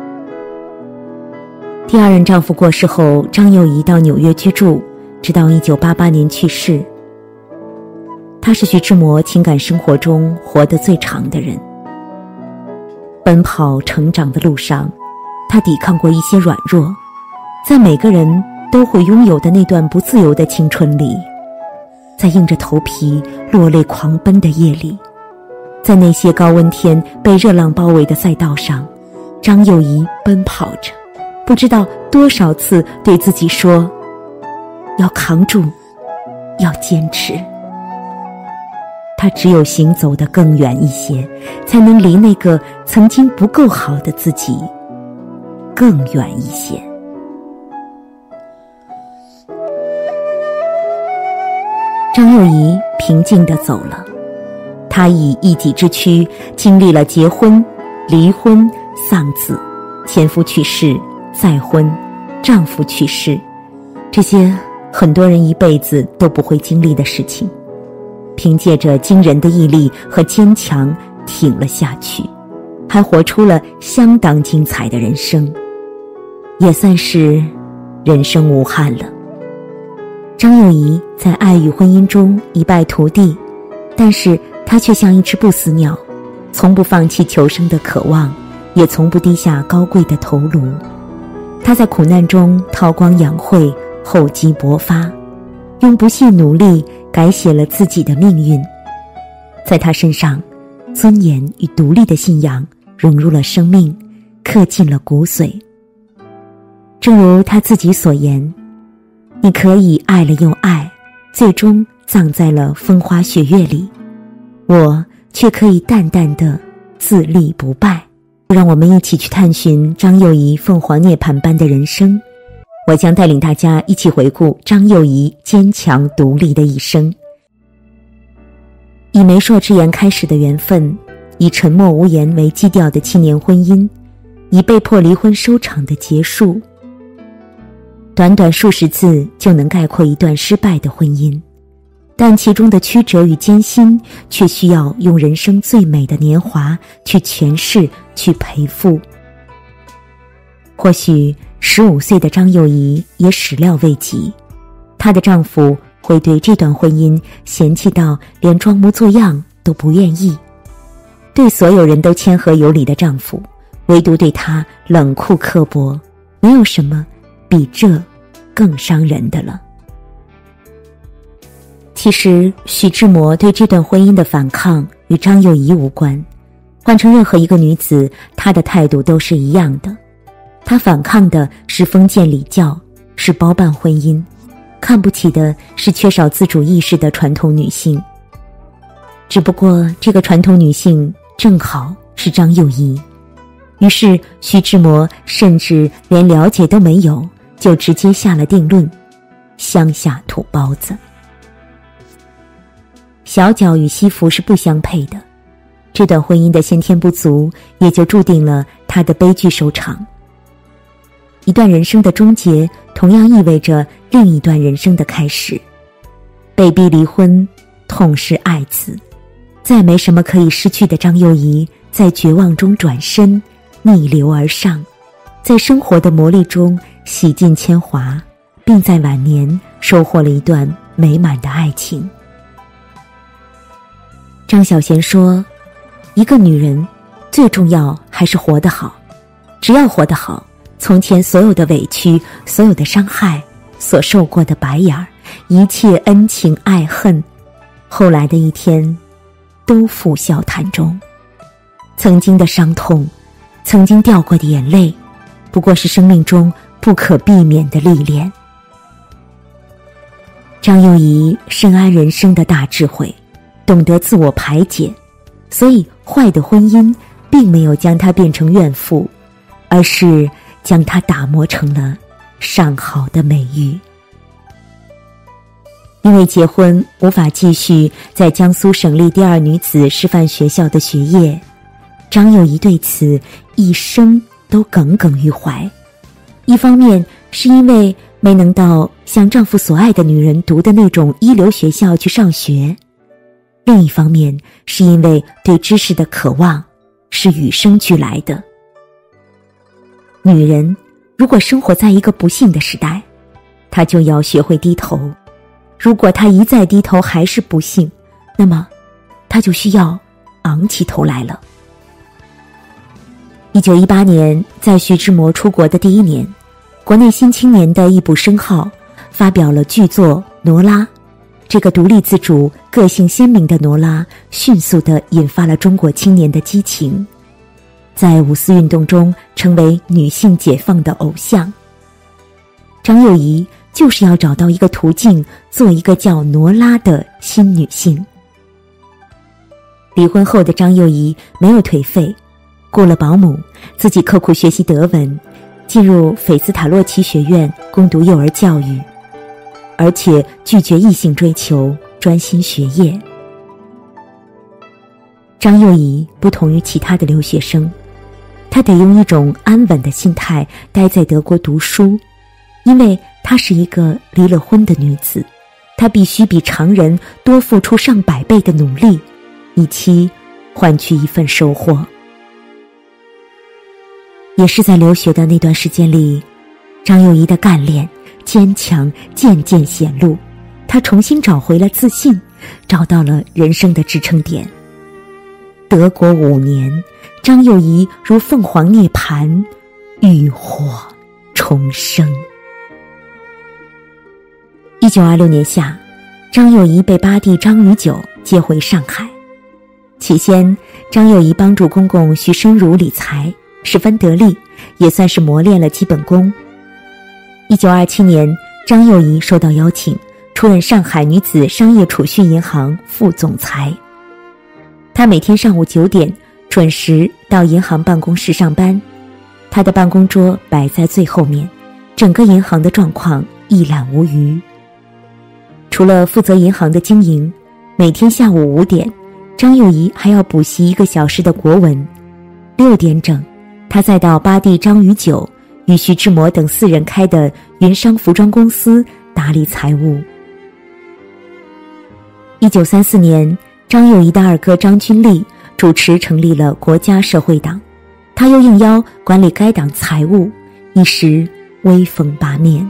[SPEAKER 1] 第二任丈夫过世后，张幼仪到纽约居住，直到1988年去世。她是徐志摩情感生活中活得最长的人。奔跑成长的路上，她抵抗过一些软弱，在每个人都会拥有的那段不自由的青春里，在硬着头皮落泪狂奔的夜里，在那些高温天被热浪包围的赛道上，张幼仪奔跑着，不知道多少次对自己说，要扛住，要坚持。她只有行走得更远一些，才能离那个曾经不够好的自己更远一些。张幼仪平静地走了，她以一己之躯经历了结婚、离婚、丧子、前夫去世、再婚、丈夫去世，这些很多人一辈子都不会经历的事情，凭借着惊人的毅力和坚强挺了下去，还活出了相当精彩的人生，也算是人生无憾了。张幼仪在爱与婚姻中一败涂地，但是她却像一只不死鸟，从不放弃求生的渴望，也从不低下高贵的头颅。她在苦难中韬光养晦，厚积薄发，用不懈努力改写了自己的命运。在她身上，尊严与独立的信仰融入了生命，刻进了骨髓。正如她自己所言，你可以爱了又爱，最终葬在了风花雪月里，我却可以淡淡的自立不败。让我们一起去探寻张幼仪凤凰涅槃般的人生，我将带领大家一起回顾张幼仪坚强独立的一生。以媒妁之言开始的缘分，以沉默无言为基调的7年婚姻，以被迫离婚收场的结束。短短数十字就能概括一段失败的婚姻，但其中的曲折与艰辛却需要用人生最美的年华去诠释，去陪付。或许15岁的张幼仪也始料未及，她的丈夫会对这段婚姻嫌弃到连装模作样都不愿意。对所有人都谦和有礼的丈夫，唯独对她冷酷刻薄，没有什么比这更伤人的了。其实徐志摩对这段婚姻的反抗与张幼仪无关，换成任何一个女子，她的态度都是一样的。她反抗的是封建礼教，是包办婚姻，看不起的是缺少自主意识的传统女性。只不过这个传统女性正好是张幼仪，于是徐志摩甚至连了解都没有，就直接下了定论：乡下土包子。小脚与西服是不相配的，这段婚姻的先天不足也就注定了他的悲剧收场。一段人生的终结同样意味着另一段人生的开始。被逼离婚，痛失爱子，再没什么可以失去的张幼仪在绝望中转身，逆流而上，在生活的磨砺中洗尽铅华，并在晚年收获了一段美满的爱情。张小娴说，一个女人最重要还是活得好，只要活得好，从前所有的委屈，所有的伤害，所受过的白眼儿， 一切恩情爱恨，后来的一天都付笑谈中。曾经的伤痛，曾经掉过的眼泪，不过是生命中不可避免的历练。张幼仪深谙人生的大智慧，懂得自我排解，所以坏的婚姻并没有将她变成怨妇，而是将她打磨成了上好的美玉。因为结婚无法继续在江苏省立第二女子师范学校的学业，张幼仪对此一生都耿耿于怀。一方面是因为没能到像丈夫所爱的女人读的那种一流学校去上学，另一方面是因为对知识的渴望是与生俱来的。女人如果生活在一个不幸的时代，她就要学会低头，如果她一再低头还是不幸，那么她就需要昂起头来了。1918年，在徐志摩出国的第一年，国内新青年的一部声号发表了剧作《挪拉》。这个独立自主、个性鲜明的挪拉迅速地引发了中国青年的激情，在五四运动中成为女性解放的偶像。张幼仪就是要找到一个途径，做一个叫挪拉的新女性。离婚后的张幼仪没有颓废，雇了保姆，自己刻苦学习德文，进入斐斯塔洛奇学院攻读幼儿教育，而且拒绝异性追求，专心学业。张幼仪不同于其他的留学生，她得用一种安稳的心态待在德国读书，因为她是一个离了婚的女子，她必须比常人多付出上百倍的努力，以期换取一份收获。也是在留学的那段时间里，张幼仪的干练、坚强渐渐显露，她重新找回了自信，找到了人生的支撑点。德国5年，张幼仪如凤凰涅槃，浴火重生。1926年夏，张幼仪被八弟张于九接回上海。起先，张幼仪帮助公公徐申如理财，十分得力，也算是磨练了基本功。1927年，张幼仪受到邀请，出任上海女子商业储蓄银行副总裁。她每天上午9点准时到银行办公室上班，她的办公桌摆在最后面，整个银行的状况一览无余。除了负责银行的经营，每天下午5点，张幼仪还要补习1个小时的国文。6点整，他再到八弟张于九与徐志摩等4人开的云商服装公司打理财务。1934年，张幼仪的二哥张君丽主持成立了国家社会党，他又应邀管理该党财务，一时威风八面。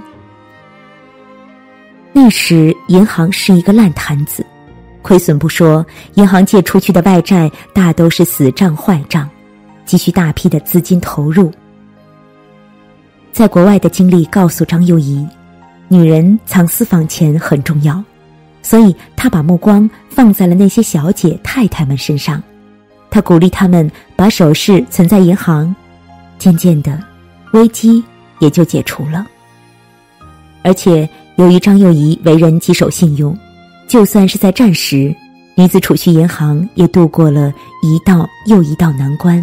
[SPEAKER 1] 那时银行是一个烂摊子，亏损不说，银行借出去的外债大都是死账坏账，急需大批的资金投入。在国外的经历告诉张幼仪，女人藏私房钱很重要，所以她把目光放在了那些小姐太太们身上。她鼓励她们把首饰存在银行，渐渐的危机也就解除了。而且由于张幼仪为人极守信用，就算是在战时，女子储蓄银行也度过了一道又一道难关。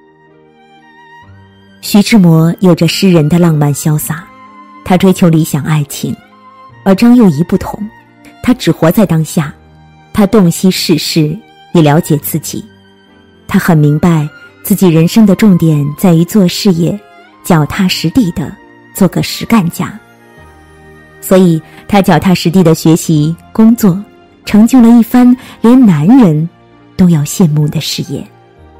[SPEAKER 1] 徐志摩有着诗人的浪漫潇洒，他追求理想爱情，而张幼仪不同，她只活在当下，她洞悉世事，也了解自己。她很明白自己人生的重点在于做事业，脚踏实地的做个实干家。所以她脚踏实地的学习工作，成就了一番连男人都要羡慕的事业。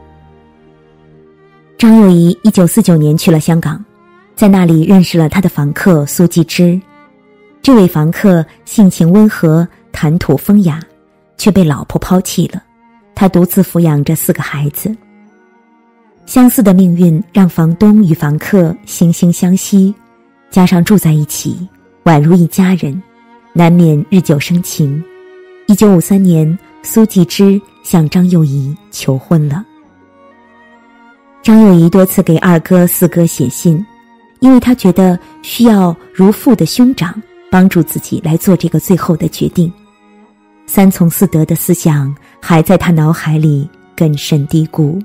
[SPEAKER 1] 张幼仪1949年去了香港，在那里认识了他的房客苏纪之。这位房客性情温和，谈吐风雅，却被老婆抛弃了，他独自抚养着4个孩子。相似的命运让房东与房客惺惺相惜，加上住在一起，宛如一家人， 难免日久生情。1953年，苏纪之向张幼仪求婚了。张幼仪多次给二哥、四哥写信，因为他觉得需要如父的兄长帮助自己来做这个最后的决定。三从四德的思想还在他脑海里根深蒂固。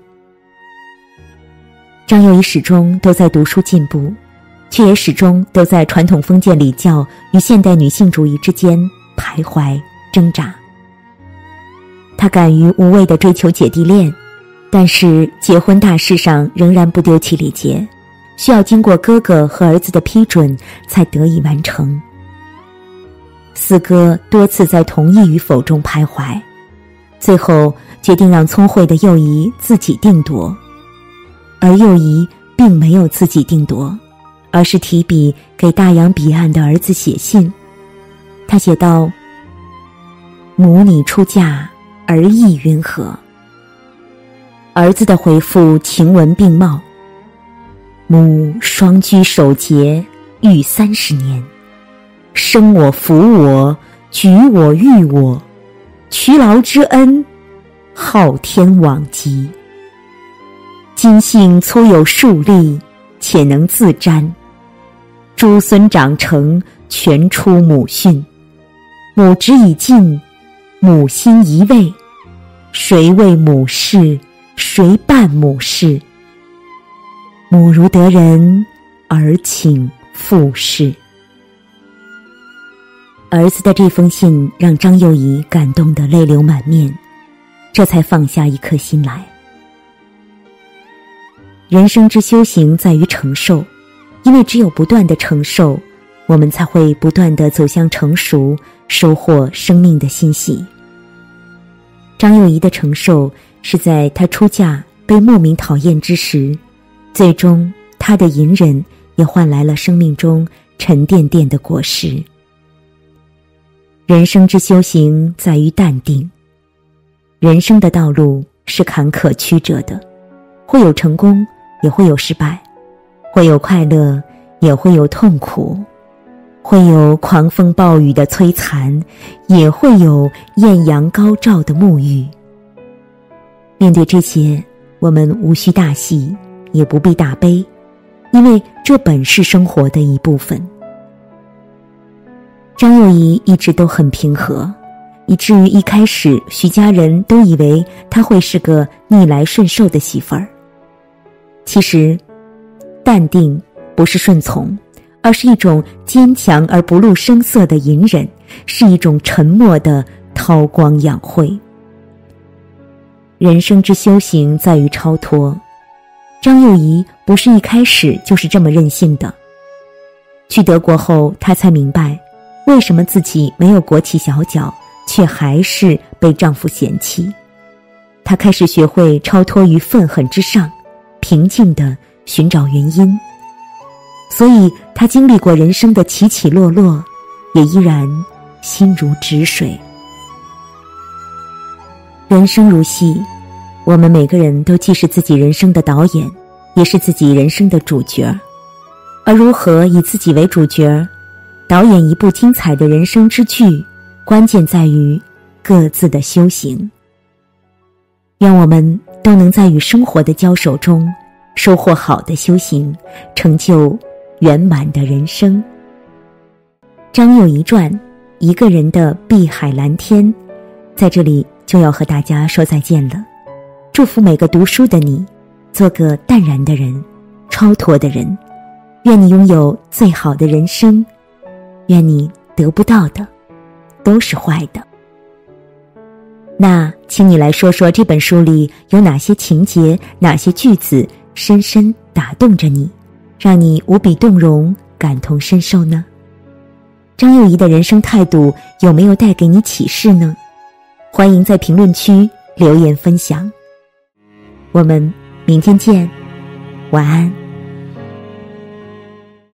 [SPEAKER 1] 张幼仪始终都在读书进步，却也始终都在传统封建礼教与现代女性主义之间徘徊挣扎。她敢于无畏地追求姐弟恋，但是结婚大事上仍然不丢弃礼节，需要经过哥哥和儿子的批准才得以完成。四哥多次在同意与否中徘徊，最后决定让聪慧的幼仪自己定夺。而幼仪并没有自己定夺，而是提笔给大洋彼岸的儿子写信。他写道：母你出嫁，儿意云何？儿子的回复情文并茂：母双居守节，育30年，生我抚我，举我育我，劬劳之恩，昊天罔极。今幸粗有数力，且能自瞻。诸孙长成，全出母训。母职已尽，母心遗未。谁为母事？谁伴母事？母如得人，儿请父事。儿子的这封信让张幼仪感动得泪流满面，这才放下一颗心来。人生之修行在于承受，因为只有不断的承受，我们才会不断地走向成熟，收获生命的欣喜。张幼仪的承受是在她出嫁被莫名讨厌之时，最终她的隐忍也换来了生命中沉甸甸的果实。人生之修行在于淡定，人生的道路是坎坷曲折的，会有成功，也会有失败，会有快乐，也会有痛苦，会有狂风暴雨的摧残，也会有艳阳高照的沐浴。面对这些，我们无需大喜，也不必大悲，因为这本是生活的一部分。张幼仪一直都很平和，以至于一开始许家人都以为她会是个逆来顺受的媳妇儿。其实淡定不是顺从，而是一种坚强而不露声色的隐忍，是一种沉默的韬光养晦。人生之修行在于超脱，张幼仪不是一开始就是这么任性的。去德国后，她才明白为什么自己没有裹起小脚，却还是被丈夫嫌弃。她开始学会超脱于愤恨之上，平静地寻找原因。所以她经历过人生的起起落落，也依然心如止水。人生如戏，我们每个人都既是自己人生的导演，也是自己人生的主角。而如何以自己为主角，导演一部精彩的人生之剧，关键在于各自的修行。愿我们都能在与生活的交手中收获好的修行，成就圆满的人生。张幼仪传，一个人的碧海蓝天，在这里就要和大家说再见了。祝福每个读书的你，做个淡然的人，超脱的人。愿你拥有最好的人生，愿你得不到的都是坏的。那请你来说说这本书里有哪些情节，哪些句子深深打动着你，让你无比动容，感同身受呢？张幼仪的人生态度有没有带给你启示呢？欢迎在评论区留言分享。我们明天见，晚安。